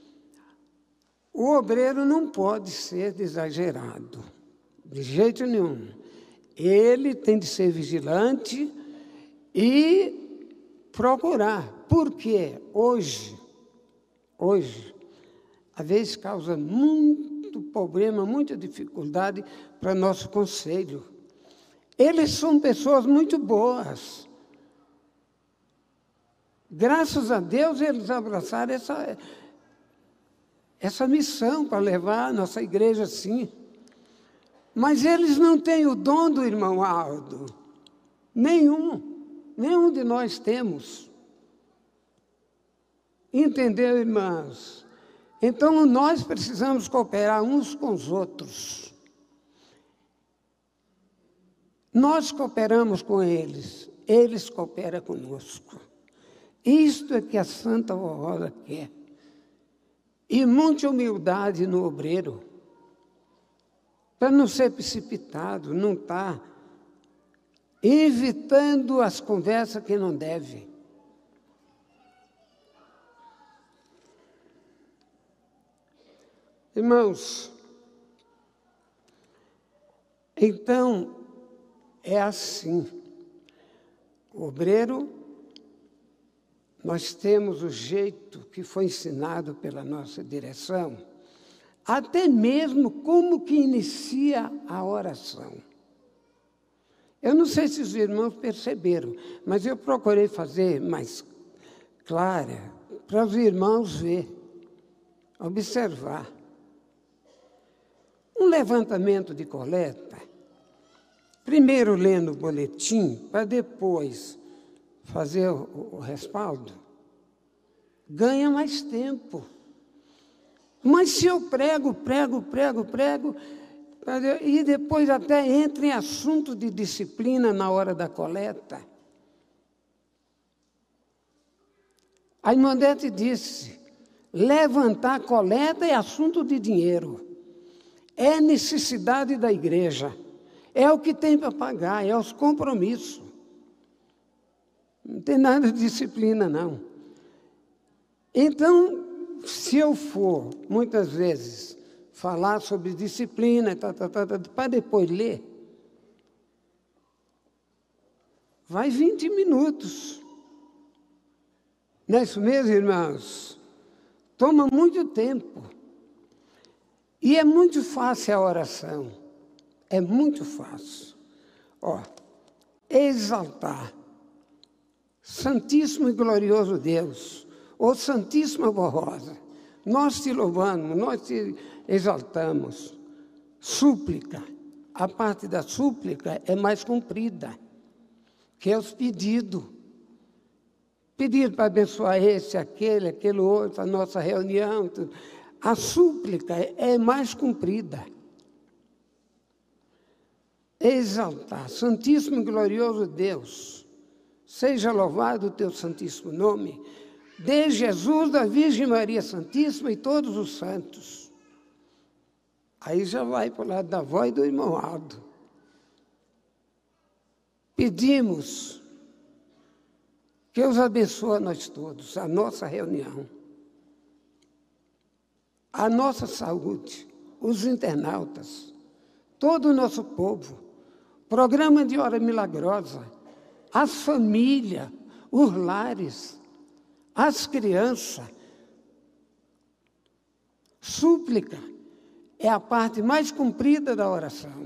o obreiro não pode ser exagerado, de jeito nenhum. Ele tem de ser vigilante e procurar. Por quê? Hoje, às vezes causa muito problema, muita dificuldade para nosso conselho. Eles são pessoas muito boas. Graças a Deus, eles abraçaram essa missão para levar a nossa igreja assim. Mas eles não têm o dom do irmão Aldo. Nenhum de nós temos. Entendeu, irmãos? Então, nós precisamos cooperar uns com os outros. Nós cooperamos com eles, eles cooperam conosco. Isto é que a Santa Vó Rosa quer. E muita humildade no obreiro, para não ser precipitado, não estar evitando as conversas que não deve. Irmãos, então, é assim. O obreiro, nós temos o jeito que foi ensinado pela nossa direção. até mesmo como que inicia a oração. Eu não sei se os irmãos perceberam, mas eu procurei fazer mais clara para os irmãos ver, observar. Um levantamento de coleta, primeiro lendo o boletim, para depois fazer o respaldo, ganha mais tempo. Mas se eu prego, e depois até entra em assunto de disciplina na hora da coleta. A irmã Odete disse, levantar a coleta é assunto de dinheiro. É necessidade da igreja. É o que tem para pagar, é os compromissos. Não tem nada de disciplina, não. Então, se eu for, muitas vezes, falar sobre disciplina, para depois ler, vai 20 minutos. Não é isso mesmo, irmãos? Toma muito tempo. E é muito fácil a oração. É muito fácil. Ó, exaltar. Santíssimo e glorioso Deus, ó Santíssima Vó Rosa, nós te louvamos, nós te exaltamos. Súplica. A parte da súplica é mais comprida, que é os pedidos. Pedido para abençoar esse, aquele outro, a nossa reunião. Tudo. A súplica é mais comprida. Exaltar. Santíssimo e glorioso Deus, seja louvado o teu santíssimo nome, de Jesus, da Virgem Maria Santíssima e todos os santos. Aí já vai para o lado da avó e do irmão Aldo. Pedimos que Deus abençoe a nós todos, a nossa reunião, a nossa saúde, os internautas, todo o nosso povo, programa de hora milagrosa, as famílias, os lares, as crianças. Súplica é a parte mais comprida da oração.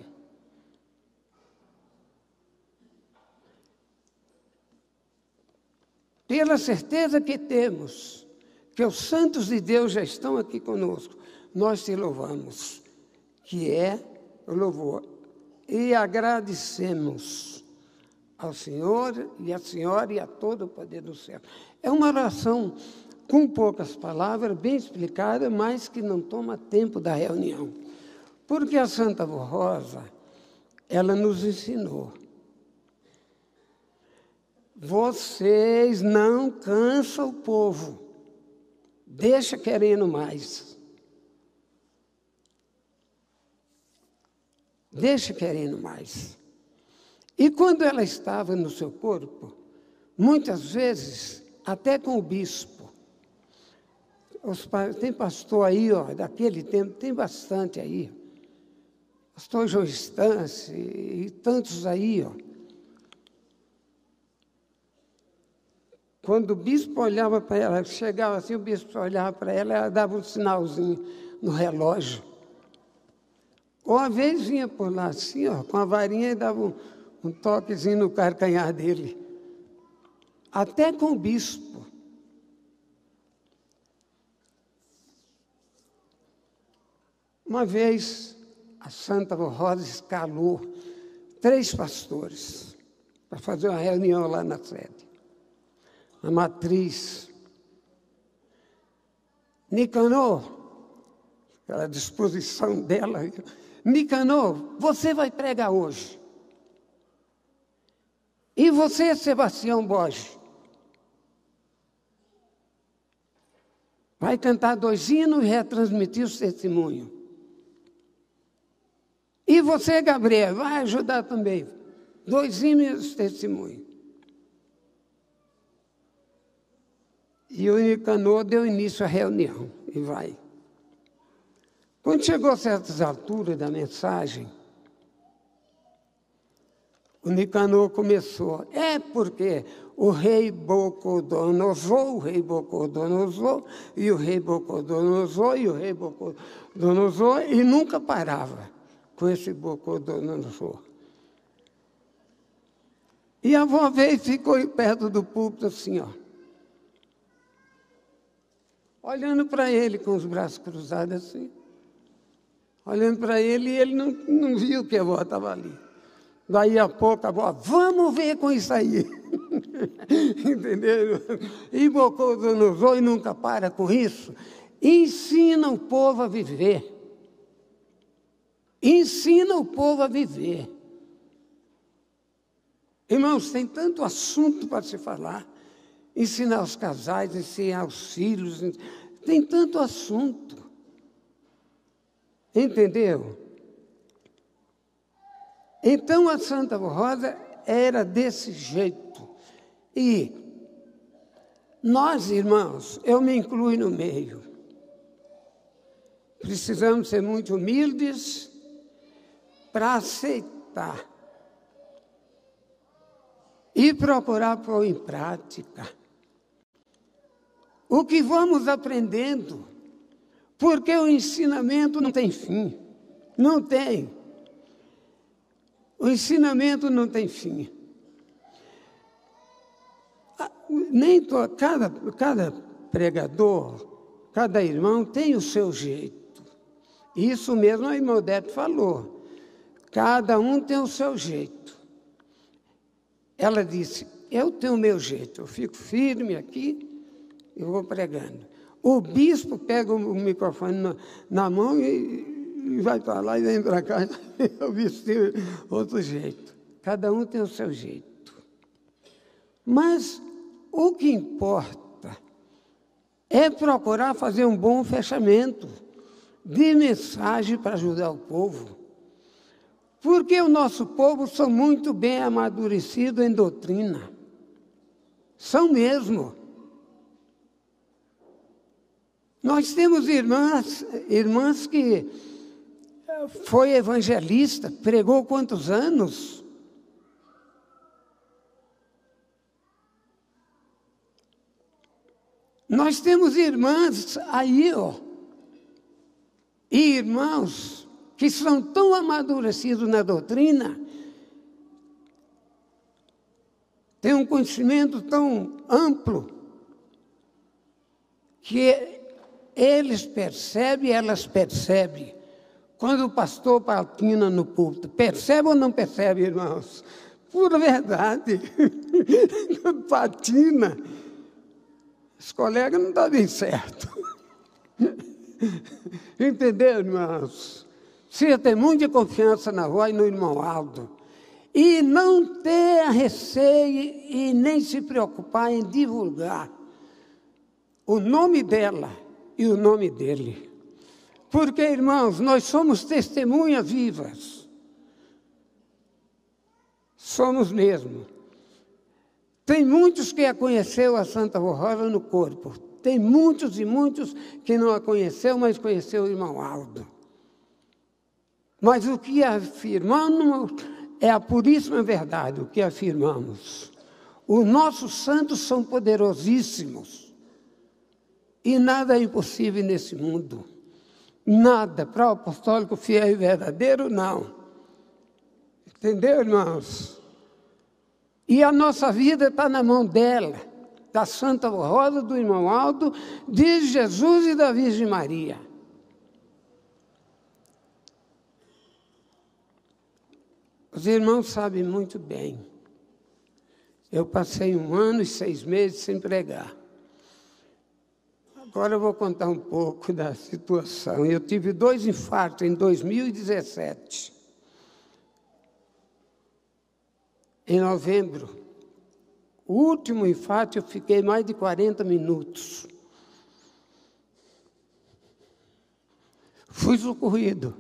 Pela certeza que temos que os santos de Deus já estão aqui conosco, nós te louvamos, que é o louvor. E agradecemos ao Senhor e à Senhora e a todo o poder do céu. É uma oração com poucas palavras, bem explicada, mas que não toma tempo da reunião. Porque a Santa Vó Rosa, ela nos ensinou. Vocês não cansam o povo, deixa querendo mais. Deixa querendo mais. E quando ela estava no seu corpo, muitas vezes, até com o bispo, tem pastor aí, ó, daquele tempo, tem bastante aí. Pastor João Estância e tantos aí, ó. Quando o bispo olhava para ela, chegava assim, o bispo olhava para ela, ela dava um sinalzinho no relógio. Ou uma vez vinha por lá assim, ó, com a varinha e dava um toquezinho no calcanhar dele. Até com o bispo. Uma vez, a Santa Vó Rosa escalou 3 pastores para fazer uma reunião lá na sede. A matriz. Nicanor, aquela disposição dela. Nicanor, você vai pregar hoje. E você, Sebastião Borges, vai cantar 2 hinos e retransmitir o testemunho. E você, Gabriel, vai ajudar também. 2 hinos e testemunho. E o Nicanor deu início à reunião, e vai. Quando chegou a certas alturas da mensagem, O Nicanor começou. É porque o rei Nabucodonosor, e o rei Nabucodonosor, e nunca parava com esse Nabucodonosor. E a avó veio e ficou perto do púlpito assim, ó, olhando para ele com os braços cruzados assim, olhando para ele, e ele não viu que a avó estava ali. Daí a pouco a avó, vamos ver com isso aí. Entendeu? E Nabucodonosor, e nunca para com isso, ensina o povo a viver. Ensina o povo a viver. Irmãos, tem tanto assunto para se falar. Ensinar os casais, ensinar os filhos, tem tanto assunto. Entendeu? Então a Santa Rosa era desse jeito. E nós, irmãos, eu me incluo no meio. Precisamos ser muito humildes para aceitar e procurar pôr em prática o que vamos aprendendo, porque o ensinamento não tem fim, não tem. O ensinamento não tem fim. Cada pregador, cada irmão tem o seu jeito. Isso mesmo a irmã Odete falou. Cada um tem o seu jeito. Ela disse, eu tenho o meu jeito, eu fico firme aqui, eu vou pregando. O bispo pega o microfone na mão e vai para lá e vem para cá, eu vesti outro jeito. Cada um tem o seu jeito. Mas o que importa é procurar fazer um bom fechamento de mensagem para ajudar o povo. Porque o nosso povo são muito bem amadurecidos em doutrina. São mesmo. Nós temos irmãs que foi evangelista, pregou quantos anos? Nós temos irmãs aí, ó, e irmãos que são tão amadurecidos na doutrina, têm um conhecimento tão amplo, que eles percebem, elas percebem. Quando o pastor patina no púlpito, percebe ou não percebe, irmãos? Pura verdade. Quando patina, os colegas não estão bem certo. Entendeu, irmãos? Precisa ter muita confiança na voz e no irmão Aldo. E não ter receio e nem se preocupar em divulgar o nome dela e o nome dele. Porque, irmãos, nós somos testemunhas vivas. Somos mesmo. Tem muitos que a conheceu a Santa Rosa no corpo. Tem muitos e muitos que não a conheceu, mas conheceu o irmão Aldo. Mas o que afirmamos é a puríssima verdade, o que afirmamos. Os nossos santos são poderosíssimos. E nada é impossível nesse mundo. Nada. Para o apostólico fiel e verdadeiro, não. Entendeu, irmãos? E a nossa vida está na mão dela, da Santa Rosa, do irmão Aldo, de Jesus e da Virgem Maria. Os irmãos sabem muito bem. Eu passei 1 ano e 6 meses sem pregar. Agora eu vou contar um pouco da situação. Eu tive 2 infartos em 2017. Em novembro. O último infarto eu fiquei mais de 40 minutos. Fui socorrido.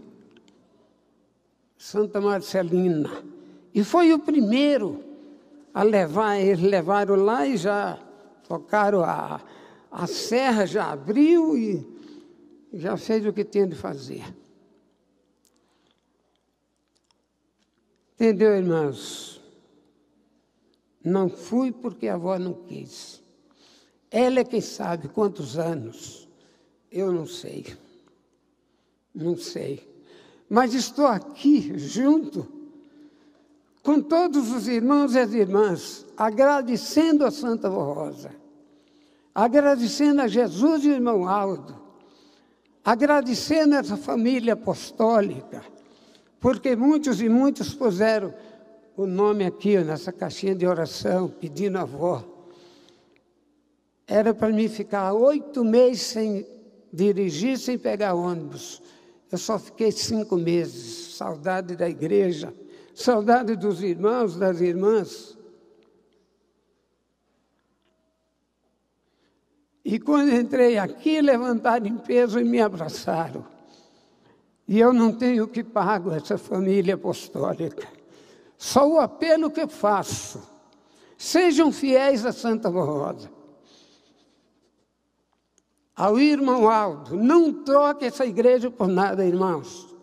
Santa Marcelina. E foi o primeiro a levar. Eles levaram lá e já tocaram a serra, já abriu e já fez o que tinha de fazer. Entendeu, irmãos? Não fui porque a avó não quis. Ela é quem sabe quantos anos. Eu não sei. Não sei. Mas estou aqui junto com todos os irmãos e as irmãs, agradecendo a Santa Avó Rosa, agradecendo a Jesus e o irmão Aldo, agradecendo essa família apostólica, porque muitos e muitos puseram o nome aqui, nessa caixinha de oração, pedindo a avó. Era para mim ficar 8 meses sem dirigir, sem pegar ônibus. Eu só fiquei 5 meses. Saudade da igreja, saudade dos irmãos, das irmãs. E quando entrei aqui, levantaram em peso e me abraçaram. E eu não tenho que pago essa família apostólica. Só o apelo que eu faço. Sejam fiéis a Santa Avó Rosa. Ao irmão Aldo, não troque essa igreja por nada, irmãos.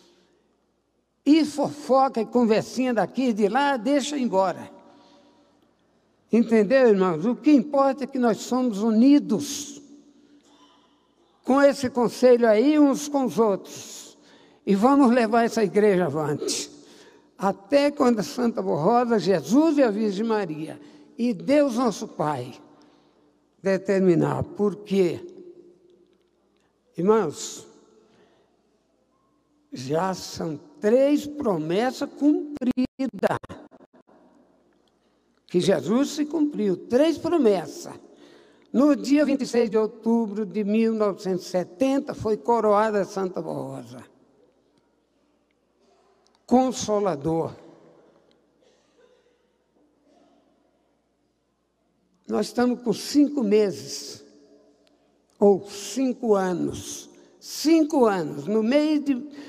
E fofoca e conversinha daqui e de lá, deixa embora. Entendeu, irmãos? O que importa é que nós somos unidos com esse conselho aí, uns com os outros. E vamos levar essa igreja avante. Até quando a Santa Avó Rosa, Jesus e a Virgem Maria e Deus nosso Pai determinar. Por quê? Irmãos, já são 3 promessas cumpridas. Que Jesus se cumpriu, 3 promessas. No dia 26 de outubro de 1970, foi coroada a Santa Avó Rosa. Consolador. Nós estamos com 5 meses, ou 5 anos. 5 anos, no mês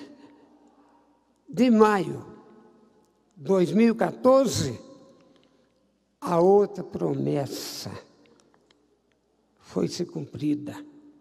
de maio de 2014, a outra promessa foi se cumprida.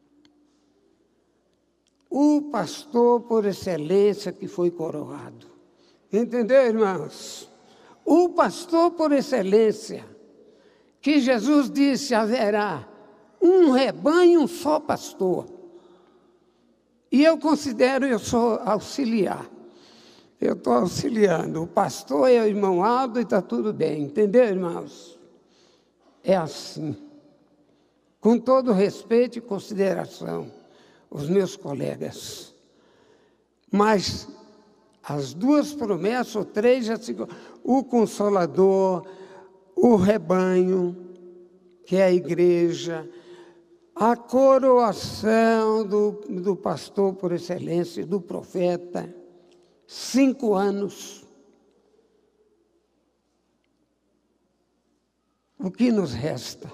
O pastor por excelência que foi coroado. Entendeu, irmãos? O pastor por excelência, que Jesus disse, haverá um rebanho, um só pastor. E eu considero, eu sou auxiliar. Eu estou auxiliando. O pastor é o irmão Aldo e está tudo bem. Entendeu, irmãos? É assim. Com todo respeito e consideração, os meus colegas. Mas as 2 promessas, ou 3, já se... o Consolador, o rebanho, que é a igreja, a coroação do pastor por excelência, do profeta, 5 anos. O que nos resta?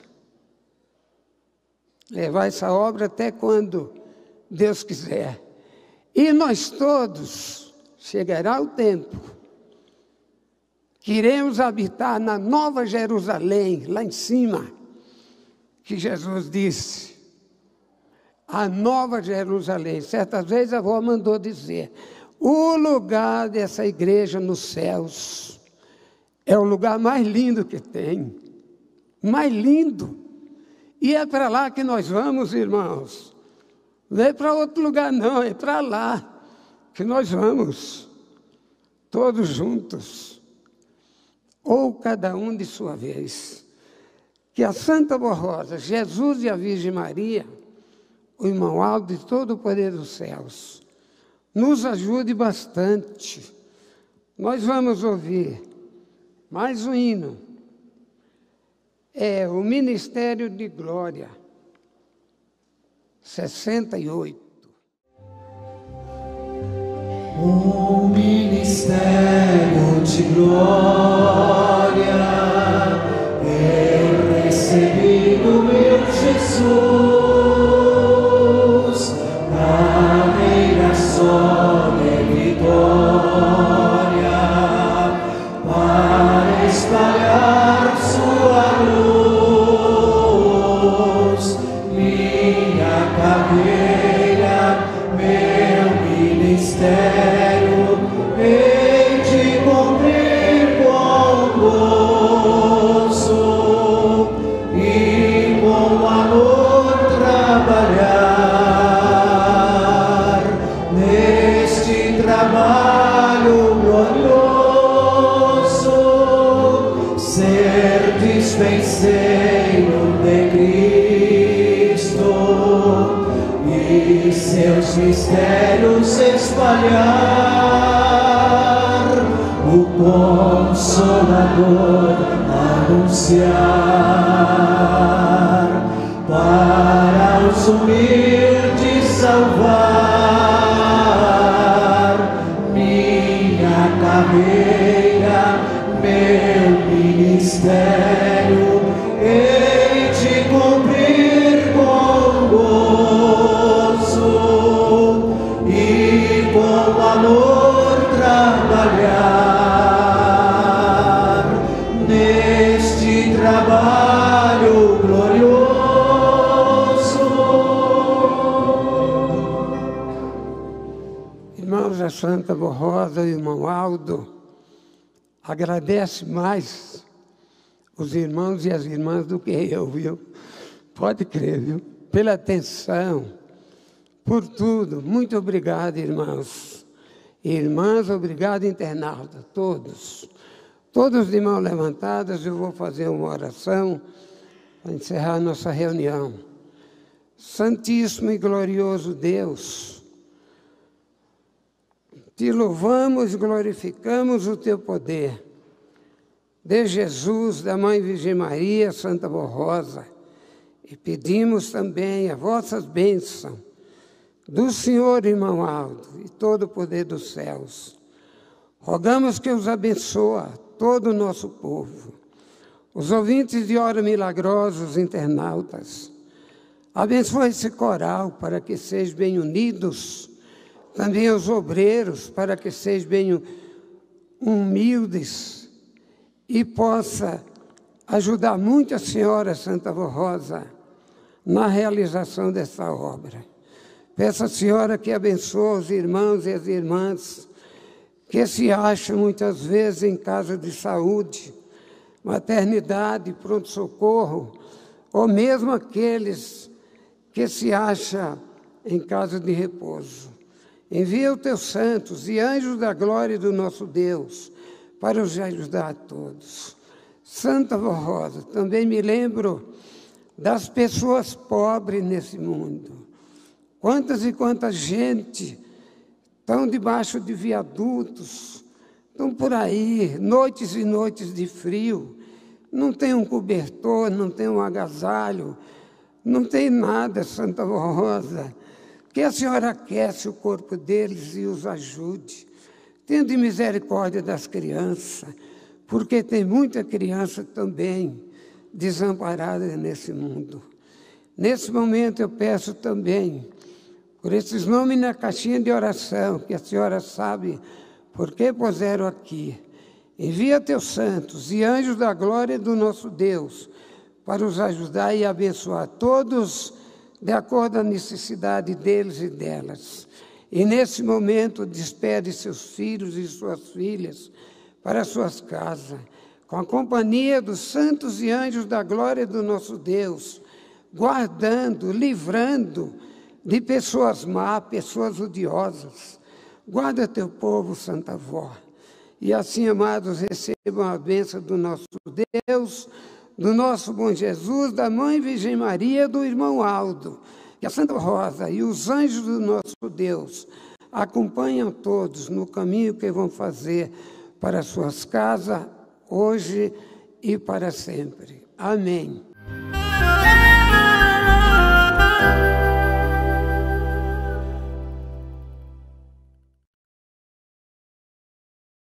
Levar essa obra até quando Deus quiser. E nós todos, chegará o tempo, que iremos habitar na Nova Jerusalém, lá em cima, que Jesus disse, a Nova Jerusalém. Certas vezes a avó mandou dizer, o lugar dessa igreja nos céus é o lugar mais lindo que tem, mais lindo. E é para lá que nós vamos, irmãos. Não é para outro lugar, não, é para lá que nós vamos, todos juntos, ou cada um de sua vez. Que a Santa Avó Rosa, Jesus e a Virgem Maria, o irmão Aldo e todo o poder dos céus, nos ajude bastante. Nós vamos ouvir mais um hino. É o Ministério de Glória, 68. O Ministério de Glória, eu recebi do meu Jesus, carreira só de vitória, para espalhar sua luz, minha carreira, meu ministério, hei de cumprir com despenseiro de Cristo e seus mistérios espalhar, o Consolador anunciar, para os humildes salvar, minha carreira, meu ministério, hei de cumprir com gozo e com amor trabalhar neste trabalho glorioso. Irmãos, a Santa Borrosa e o irmão Aldo agradece mais os irmãos e as irmãs do que eu, viu? Pode crer, viu? Pela atenção, por tudo. Muito obrigado, irmãos. Irmãs, obrigado, internautas, todos. Todos de mãos levantadas, eu vou fazer uma oração para encerrar a nossa reunião. Santíssimo e glorioso Deus, te louvamos e glorificamos o teu poder. De Jesus, da Mãe Virgem Maria, Santa Borrosa, e pedimos também a vossas bênçãos do Senhor, irmão Aldo, e todo o poder dos céus. Rogamos que os abençoe todo o nosso povo, os ouvintes de Hora Milagrosa, os internautas. Abençoe esse coral para que sejam bem unidos, também os obreiros para que sejam bem humildes e possa ajudar muito a senhora Santa Borrosa na realização dessa obra. Peço à senhora que abençoe os irmãos e as irmãs que se acham muitas vezes em casa de saúde, maternidade, pronto-socorro, ou mesmo aqueles que se acham em casa de repouso. Envia os teus santos e anjos da glória do nosso Deus para os ajudar a todos. Santa Borrosa, também me lembro das pessoas pobres nesse mundo. Quantas e quantas gente estão debaixo de viadutos, estão por aí, noites e noites de frio, não tem um cobertor, não tem um agasalho, não tem nada, Santa Borrosa. Que a senhora aquece o corpo deles e os ajude. Tende misericórdia das crianças, porque tem muita criança também desamparada nesse mundo. Nesse momento eu peço também, por esses nomes na caixinha de oração, que a senhora sabe por que puseram aqui. Envia teus santos e anjos da glória do nosso Deus para os ajudar e abençoar todos de acordo com a necessidade deles e delas. E nesse momento despede seus filhos e suas filhas para suas casas, com a companhia dos santos e anjos da glória do nosso Deus, guardando, livrando de pessoas más, pessoas odiosas. Guarda teu povo, Santa Avó. E assim, amados, recebam a bênção do nosso Deus, do nosso bom Jesus, da Mãe Virgem Maria, do irmão Aldo, que a Santa Rosa e os anjos do nosso Deus acompanham todos no caminho que vão fazer para suas casas, hoje e para sempre. Amém.